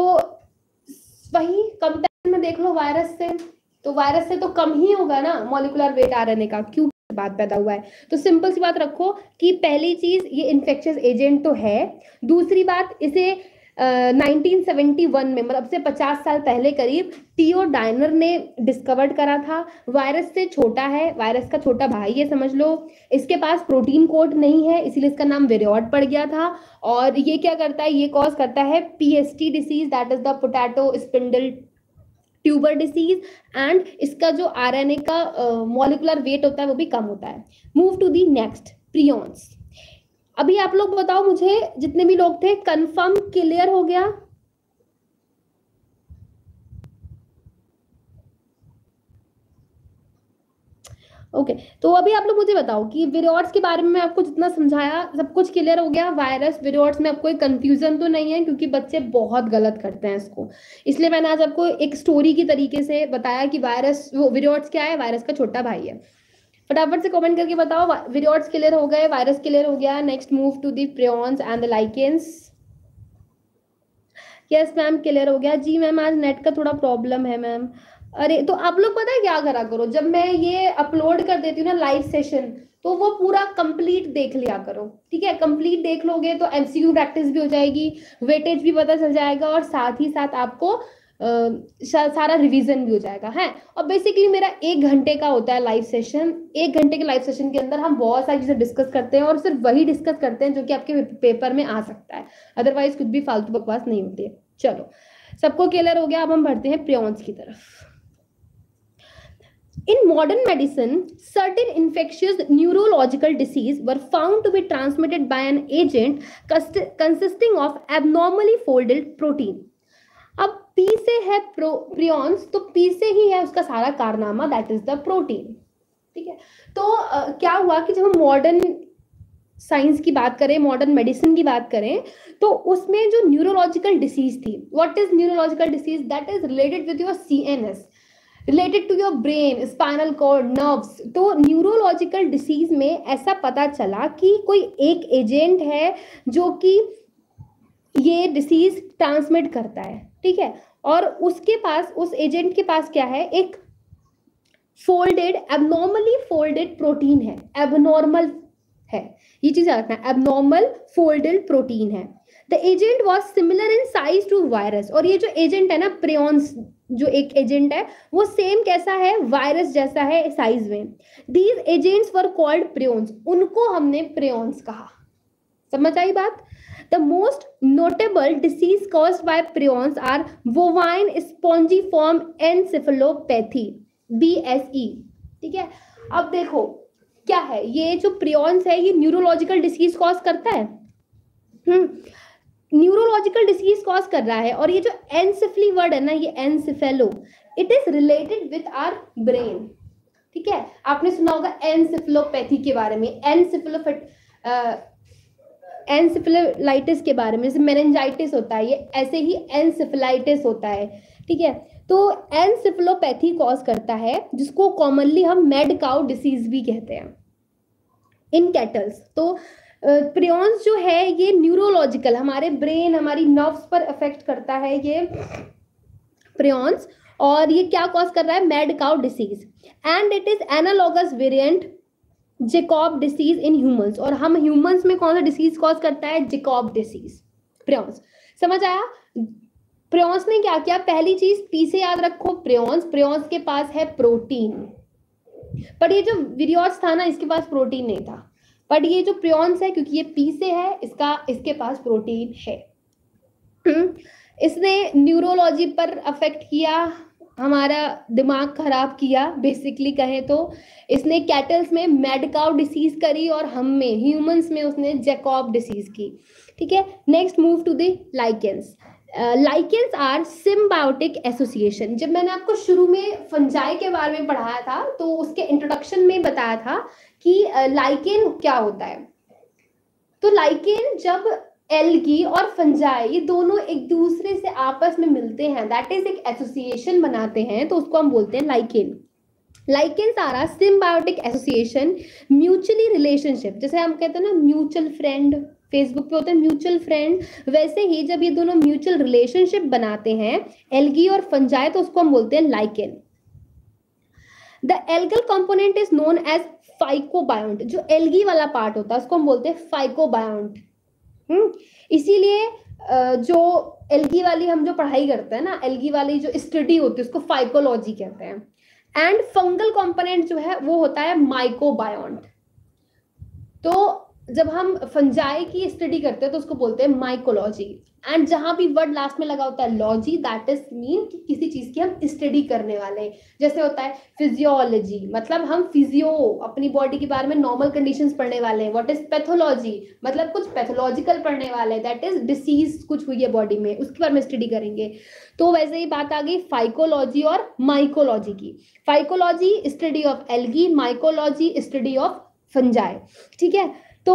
वही कंपेरिजन में देख लो वायरस से, तो वायरस से तो कम ही होगा ना मॉलिकुलर वेट आरएनए का, क्यों बाद पैदा हुआ है। तो सिंपल सी बात रखो कि पहली चीज ये इन्फेक्शियस एजेंट तो है, दूसरी बात इसे नाइनटीन सेवेंटी वन में, मतलब से पचास साल पहले करीब, टीओ डायनर ने डिस्कवर्ड करा था। वायरस से छोटा है, वायरस का छोटा भाई है समझ लो। इसके पास प्रोटीन कोड नहीं है, इसीलिए इसका नाम विरियोड पड़ गया था। और ये क्या करता है, ये कॉज करता है PST disease, that is the potato spindle tuber disease. And इसका जो आरएनए का मॉलिकुलर uh, वेट होता है वो भी कम होता है। Move to the next, prions. अभी आप लोग बताओ मुझे, जितने भी लोग थे, कंफर्म क्लियर हो गया? ओके okay, तो अभी आप लोग मुझे बताओ कि विरियोट्स के बारे में मैं आपको जितना समझाया सब कुछ क्लियर हो गया? वायरस विरियोट्स में आपको कोई कंफ्यूजन तो नहीं है? क्योंकि बच्चे बहुत गलत करते हैं इसको, इसलिए मैंने आज आपको एक स्टोरी की तरीके से बताया कि वायरस वो विरियोट्स क्या है, वायरस का छोटा भाई है। फटाफट से कमेंट करके बताओ विरियोट्स क्लियर हो गए, वायरस क्लियर हो गया। Next move to the prions and the lichens. Yes ma'am clear हो गया। जी मैम आज नेट का थोड़ा प्रॉब्लम है मैम। अरे तो आप लोग पता है क्या करा करो, जब मैं ये अपलोड कर देती हूँ ना लाइव सेशन, तो वो पूरा कंप्लीट देख लिया करो। ठीक है, कंप्लीट देख लोगे तो एमसीक्यू प्रैक्टिस भी हो जाएगी, वेटेज भी पता चल जाएगा, और साथ ही साथ आपको आ, सारा रिवीजन भी हो जाएगा है। और बेसिकली मेरा एक घंटे का होता है लाइव सेशन। एक घंटे के लाइव सेशन के अंदर हम बहुत सारी चीजें डिस्कस करते हैं, और सिर्फ वही डिस्कस करते हैं जो कि आपके पेपर में आ सकता है, अदरवाइज कुछ भी फालतू बकवास नहीं होती है। चलो सबको क्लियर हो गया, अब हम बढ़ते हैं प्रियॉन्स की तरफ। In modern medicine, certain infectious neurological disease were found to be transmitted by an agent consisting of abnormally folded protein. अब P से है प्रियॉन्स, तो P से ही है उसका सारा कारनामा, दैट इज द प्रोटीन। ठीक है, तो uh, क्या हुआ कि जब हम मॉडर्न साइंस की बात करें, मॉडर्न मेडिसिन की बात करें, तो उसमें जो न्यूरोलॉजिकल डिसीज थी, what is neurological disease, that is related with your CNS, related to your brain, spinal cord, nerves. तो न्यूरोलॉजिकल डिसीज में ऐसा पता चला कि कोई एक एजेंट है जो कि ये डिसीज ट्रांसमिट करता है। ठीक है, और उसके पास, उस एजेंट के पास क्या है, एक फोल्डेड, एबनॉर्मली फोल्डेड प्रोटीन है। एबनॉर्मल है, ये चीज याद रखना, एबनॉर्मल फोल्डेड प्रोटीन है। The agent was similar in size to virus. और ये जो एजेंट है ना प्रियॉन्स, जो एक एजेंट है वो सेम कैसा है, वायरस जैसा है साइज में। These agents were called prions, उनको हमने प्रियॉन्स कहा। समझ आई बात? The most notable disease caused by prions are bovine spongiform encephalopathy, BSE. ठीक है, अब देखो क्या है, ये जो प्रियॉन्स है ये न्यूरोलॉजिकल डिसीज कॉज करता है। हम्म न्यूरोलॉजिकल डिसीज कॉज कर रहा है। और ये जो एनसेफली वर्ड है ना, ये encephalo, it is related with our brain. ठीक है, आपने सुना होगा एनसेफेलोपैथी के बारे में। एनसेफेलोपैथ एनसेफेलाइटिस के बारे में, जैसे मेनिंजाइटिस होता है, ये ऐसे ही एनसेफेलाइटिस होता है, ठीक है। तो एनसेफेलोपैथी कॉज करता है, जिसको कॉमनली हम मैड काउ डिसीज भी कहते हैं इन कैटल्स। तो प्रियॉन्स जो है ये न्यूरोलॉजिकल, हमारे ब्रेन, हमारी नर्व्स पर अफेक्ट करता है ये प्रियॉन्स, और ये क्या कॉज कर रहा है, mad cow disease, and it is analogous variant Jakob disease in humans. और हम ह्यूमंस में कौन सा डिसीज कॉज करता है, जेकॉब डिसीज, प्रियॉन्स। समझ आया। प्रियॉन्स ने क्या किया, पहली चीज पी से याद रखो, प्रियॉन्स प्रियॉन्स के पास है प्रोटीन, पर ये जो विरियोट्स था ना इसके पास प्रोटीन नहीं था, बट ये जो प्रियॉन्स है क्योंकि ये पी से है, इसका इसके पास प्रोटीन है। इसने न्यूरोलॉजी पर अफेक्ट किया, हमारा दिमाग खराब किया बेसिकली कहें तो। इसने कैटल्स में मैड काउ डिसीज करी और हम में ह्यूमंस में उसने जैकॉब डिसीज की, ठीक है। Next move to the lichens. Lichens are symbiotic association. जब मैंने आपको शुरू में फंजाई के बारे में पढ़ाया था तो उसके इंट्रोडक्शन में बताया था कि लाइकेन uh, क्या होता है। तो लाइकेन जब एल्गी और फंजाई दोनों एक दूसरे से आपस में मिलते हैं, दैट इज एक एसोसिएशन बनाते हैं, तो उसको हम बोलते हैं lichen. Lichens are a symbiotic association, mutually relationship, जैसे हम कहते हैं ना म्यूचुअल फ्रेंड, फेसबुक पे होते हैं म्यूचुअल फ्रेंड, वैसे ही जब ये दोनों म्यूचुअल रिलेशनशिप बनाते हैं एल्गी और फंजाई, तो उसको हम बोलते हैं lichen. The algal component is known as phycobiont. जो एल्गी वाला पार्ट होता है उसको हम बोलते हैं फाइकोबायोंट। हम्म इसीलिए जो एल्गी वाली हम जो पढ़ाई करते हैं ना, एल्गी वाली जो स्टडी होती है उसको फाइकोलॉजी कहते हैं। एंड फंगल कंपोनेंट जो है वो होता है माइकोबायोंट। तो जब हम फंजाई की स्टडी करते हैं तो उसको बोलते हैं माइकोलॉजी। एंड जहां भी वर्ड लास्ट में लगा होता है लॉजी, दैट इज मीन कि किसी चीज की हम स्टडी करने वाले हैं। जैसे होता है फिजियोलॉजी, मतलब हम फिजियो अपनी बॉडी के बारे में नॉर्मल कंडीशंस पढ़ने वाले हैं। व्हाट इज पैथोलॉजी, मतलब कुछ पैथोलॉजिकल पढ़ने वाले हैं, दैट इज डिसीज कुछ हुई है बॉडी में, उसके बारे में स्टडी करेंगे। तो वैसे ही बात आ गई फाइकोलॉजी और माइकोलॉजी की। Phycology study of algae, mycology study of fungi, ठीक है। तो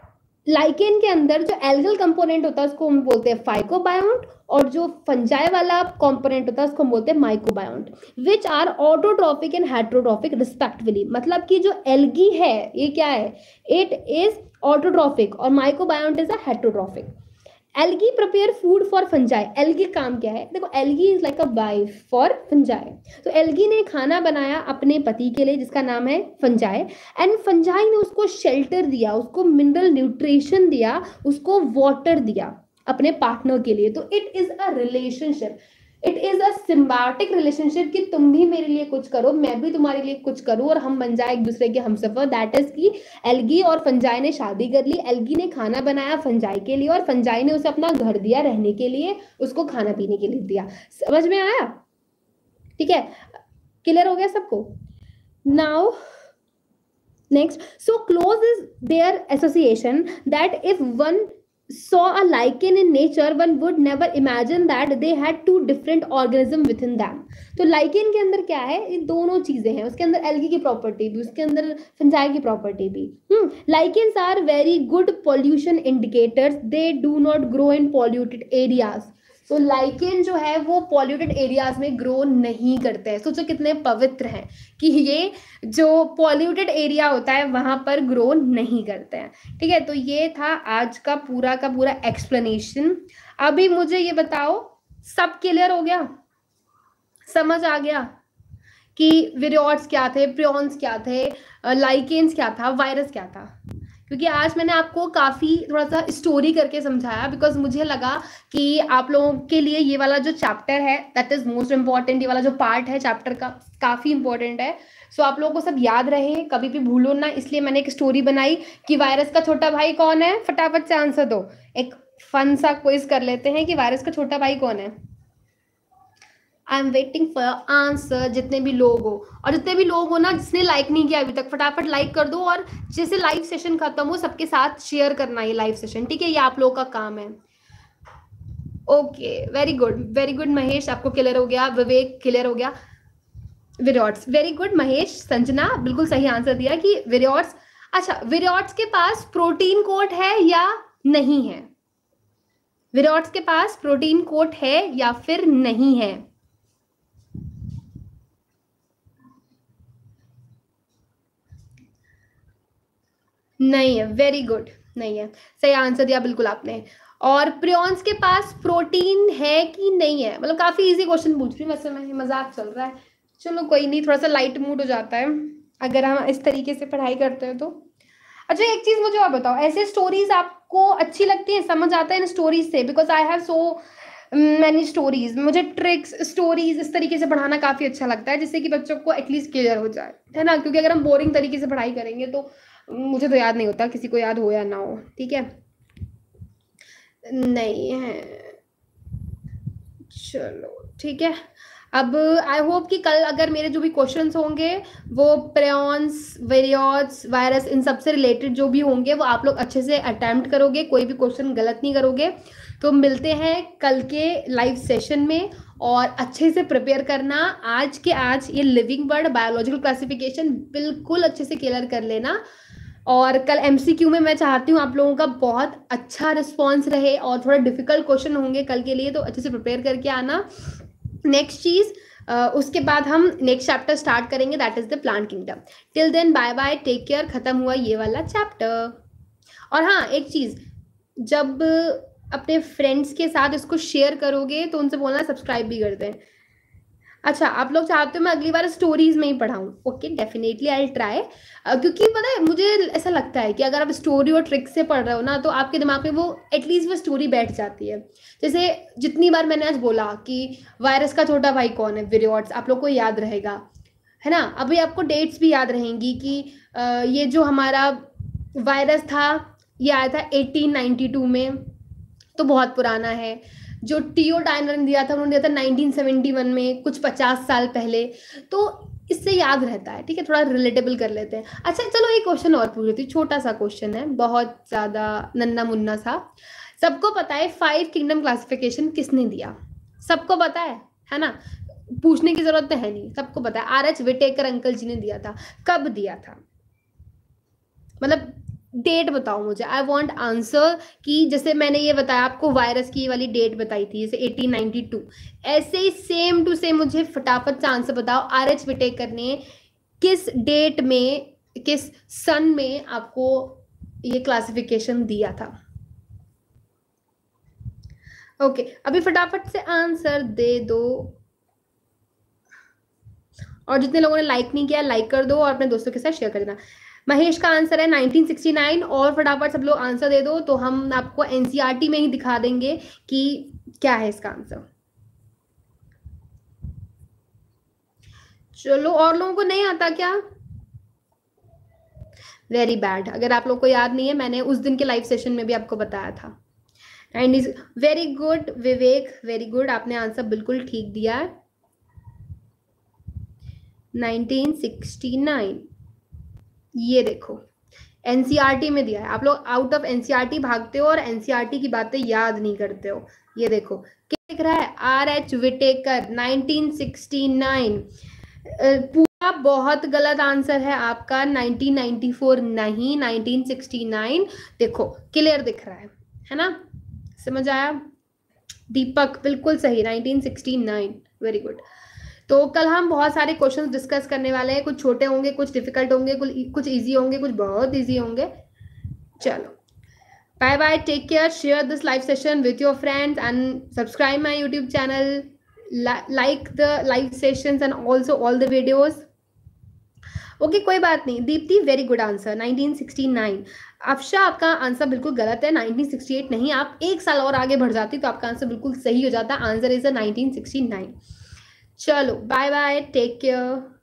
लाइकेन के अंदर जो एल्गल कंपोनेंट होता है उसको हम बोलते हैं फाइकोबायोंट, और जो फंजाई वाला कंपोनेंट होता है उसको हम बोलते हैं mycobiont, which are autotrophic and heterotrophic respectively. मतलब कि जो एल्गी है ये क्या है, इट इज ऑटोट्रॉफिक और mycobiont is a heterotrophic. Algae prepare food for fungi. एल्गी काम क्या है, देखो algae is like a wife for fungi. तो एल्गी ने खाना बनाया अपने पति के लिए जिसका नाम है फंजाई, एंड फंजाई ने उसको शेल्टर दिया, उसको मिनरल न्यूट्रिशन दिया, उसको वाटर दिया अपने पार्टनर के लिए। तो it is a relationship, it is a symbiotic relationship कि तुम भी मेरे लिए कुछ करो, मैं भी तुम्हारे लिए कुछ करूं और हम बन जाए एक दूसरे के हमसफर। दैट इज कि एल्गी और फंजाई ने शादी कर ली, एल्गी ने खाना बनाया फंजाई के लिए और फंजाई ने उसे अपना घर दिया रहने के लिए, उसको खाना पीने के लिए दिया। समझ में आया, ठीक है, क्लियर हो गया सबको। Now next, so close is their association that if one saw a lichen in nature, one would never imagine that they had two different organism within them. तो lichen के अंदर क्या है, ये दोनों चीजें हैं, उसके अंदर एल्गी की प्रॉपर्टी भी, उसके अंदर फंजाई की प्रॉपर्टी भी। Hmm lichens are very good pollution indicators, they do not grow in polluted areas. तो लाइकेन जो है वो पॉल्यूटेड एरियाज में ग्रो नहीं करते हैं। सोचो कितने पवित्र हैं कि ये जो पॉल्यूटेड एरिया होता है वहां पर ग्रो नहीं करते हैं, ठीक है। तो ये था आज का पूरा का पूरा एक्सप्लेनेशन। अभी मुझे ये बताओ, सब क्लियर हो गया, समझ आ गया कि विरियोट्स क्या थे, प्रियॉन्स क्या थे, लाइकेन्स क्या था, वायरस क्या था? क्योंकि आज मैंने आपको काफ़ी थोड़ा सा स्टोरी करके समझाया, बिकॉज मुझे लगा कि आप लोगों के लिए ये वाला जो चैप्टर है दैट इज़ मोस्ट इम्पॉर्टेंट, ये वाला जो पार्ट है चैप्टर का काफ़ी इंपॉर्टेंट है। सो so, आप लोगों को सब याद रहे, कभी भी भूलो ना, इसलिए मैंने एक स्टोरी बनाई कि वायरस का छोटा भाई कौन है। फटाफट से आंसर दो, एक फन सा क्विज कर लेते हैं कि वायरस का छोटा भाई कौन है। I am waiting for answer, जितने भी लोग हो, और जितने भी लोग हो ना जिसने लाइक नहीं किया अभी तक, फटाफट लाइक कर दो, और जैसे लाइव सेशन खत्म हो सबके साथ शेयर करना ये लाइव सेशन, ठीक है, ये आप लोगों का काम है। Okay, very good very good Mahesh, आपको क्लियर हो गया, विवेक क्लियर हो गया, विरियोट्स, वेरी गुड महेश। संजना बिल्कुल सही आंसर दिया कि विरियोट्स। अच्छा, विरियोट्स के पास प्रोटीन कोट है या नहीं है? विराट्स के पास प्रोटीन कोट है या फिर नहीं है? नहीं है, वेरी गुड, नहीं है, सही आंसर दिया बिल्कुल आपने। और प्रियॉन्स के पास प्रोटीन है कि नहीं है? मतलब काफी इजी क्वेश्चन पूछ रही हूँ वैसे मैं, मजाक चल रहा है, चलो कोई नहीं, थोड़ा सा लाइट मूड हो जाता है अगर हम इस तरीके से पढ़ाई करते हैं तो। अच्छा एक चीज मुझे और बताओ, ऐसे स्टोरीज आपको अच्छी लगती है, समझ आता है इन स्टोरीज से? Because I have so many stories, मुझे ट्रिक्स स्टोरीज इस तरीके से पढ़ाना काफी अच्छा लगता है, जिससे कि बच्चों को एटलीस्ट क्लियर हो जाए, है ना? क्योंकि अगर हम बोरिंग तरीके से पढ़ाई करेंगे तो मुझे तो याद नहीं होता, किसी को याद हो या ना हो, ठीक है? नहीं है, चलो ठीक है। अब आई होप कि कल अगर मेरे जो भी क्वेश्चंस होंगे वो प्रेयॉन्स, वेरियोट्स, वायरस इन सब से रिलेटेड जो भी होंगे वो आप लोग अच्छे से अटेम्प्ट करोगे, कोई भी क्वेश्चन गलत नहीं करोगे। तो मिलते हैं कल के लाइव सेशन में, और अच्छे से प्रिपेयर करना। आज के आज ये लिविंग वर्ड बायोलॉजिकल क्लासिफिकेशन बिल्कुल अच्छे से क्लियर कर लेना। और कल एमसीक्यू में मैं चाहती हूँ आप लोगों का बहुत अच्छा रिस्पॉन्स रहे, और थोड़ा डिफिकल्ट क्वेश्चन होंगे कल के लिए, तो अच्छे से प्रिपेयर करके आना। नेक्स्ट चीज, uh, उसके बाद हम नेक्स्ट चैप्टर स्टार्ट करेंगे, that is the plant kingdom. Till then bye bye, take care. खत्म हुआ ये वाला चैप्टर। और हाँ एक चीज, जब अपने फ्रेंड्स के साथ इसको शेयर करोगे तो उनसे बोलना सब्सक्राइब भी कर दें। अच्छा आप लोग चाहते हो मैं अगली बार स्टोरीज में ही पढ़ाऊँ? Okay, definitely I try. क्योंकि पता है मुझे ऐसा लगता है कि अगर आप स्टोरी और ट्रिक से पढ़ रहे हो ना, तो आपके दिमाग में वो एटलीस्ट वो स्टोरी बैठ जाती है। जैसे जितनी बार मैंने आज बोला कि वायरस का छोटा भाई कौन है, विराट्स, आप लोग को याद रहेगा, है ना? अभी आपको डेट्स भी याद रहेंगी कि ये जो हमारा वायरस था ये आया था एटीन नाइन्टी टू में, तो बहुत पुराना है। जो टीओ डायनर ने दिया था उन्होंने दिया था नाइनटीन सेवेंटी वन में, कुछ पचास साल पहले। तो इससे याद रहता है, ठीक है? थोड़ा रिलेटेबल कर लेते हैं। अच्छा चलो एक क्वेश्चन और पूछ रही थी, छोटा सा क्वेश्चन है, बहुत ज्यादा नन्ना मुन्ना सा। सबको पता है फाइव किंगडम क्लासिफिकेशन किसने दिया? सबको पता है, है ना? पूछने की जरूरत तो है नहीं, सबको पता है। R H Whittaker uncle ji ने दिया था। कब दिया था? मतलब डेट बताओ मुझे, आई वॉन्ट आंसर। कि जैसे मैंने ये बताया आपको, वायरस की वाली डेट बताई थी जैसे एटीन नाइन्टी टू, ऐसे ही सेम टू सेम मुझे फटाफट से आंसर बताओ, आर एच विटेकर ने किस डेट में, किस सन में आपको ये क्लासिफिकेशन दिया था? ओके okay, अभी फटाफट से आंसर दे दो। और जितने लोगों ने लाइक नहीं किया लाइक कर दो, और अपने दोस्तों के साथ शेयर कर देना। महेश का आंसर है नाइनटीन सिक्सटी नाइन, और फटाफट सब लोग आंसर दे दो, तो हम आपको एनसीईआरटी में ही दिखा देंगे कि क्या है इसका आंसर। चलो, और लोगों को नहीं आता क्या? वेरी बैड, अगर आप लोग को याद नहीं है मैंने उस दिन के लाइव सेशन में भी आपको बताया था। And is very good Vivek, very good, आपने आंसर बिल्कुल ठीक दिया है, नाइनटीन सिक्सटी नाइन। ये देखो एनसीईआरटी में दिया है। आप लोग आउट ऑफ एनसीईआरटी भागते हो और एनसीईआरटी की बातें याद नहीं करते हो। ये देखो क्या लिख रहा है, R H Whittaker nineteen sixty nine. पूरा बहुत गलत आंसर है आपका, नाइनटीन नाइन्टी फोर नहीं, नाइनटीन सिक्सटी नाइन। देखो क्लियर दिख रहा है है ना? समझ आया? दीपक बिल्कुल सही, nineteen sixty nine, very good. तो कल हम बहुत सारे क्वेश्चंस डिस्कस करने वाले हैं, कुछ छोटे होंगे, कुछ डिफिकल्ट होंगे, कुछ इजी होंगे, कुछ बहुत इजी होंगे। चलो bye bye, take care, share this live session with your friends and subscribe my YouTube channel, like the live sessions and also all the videos. Okay okay, कोई बात नहीं। Deepti very good answer, nineteen sixty nine. Afsha आपका answer बिल्कुल गलत है, nineteen sixty eight नहीं। आप एक साल और आगे बढ़ जाती तो आपका आंसर बिल्कुल सही हो जाता। Answer is nineteen sixty nine. चलो बाय बाय, टेक केयर।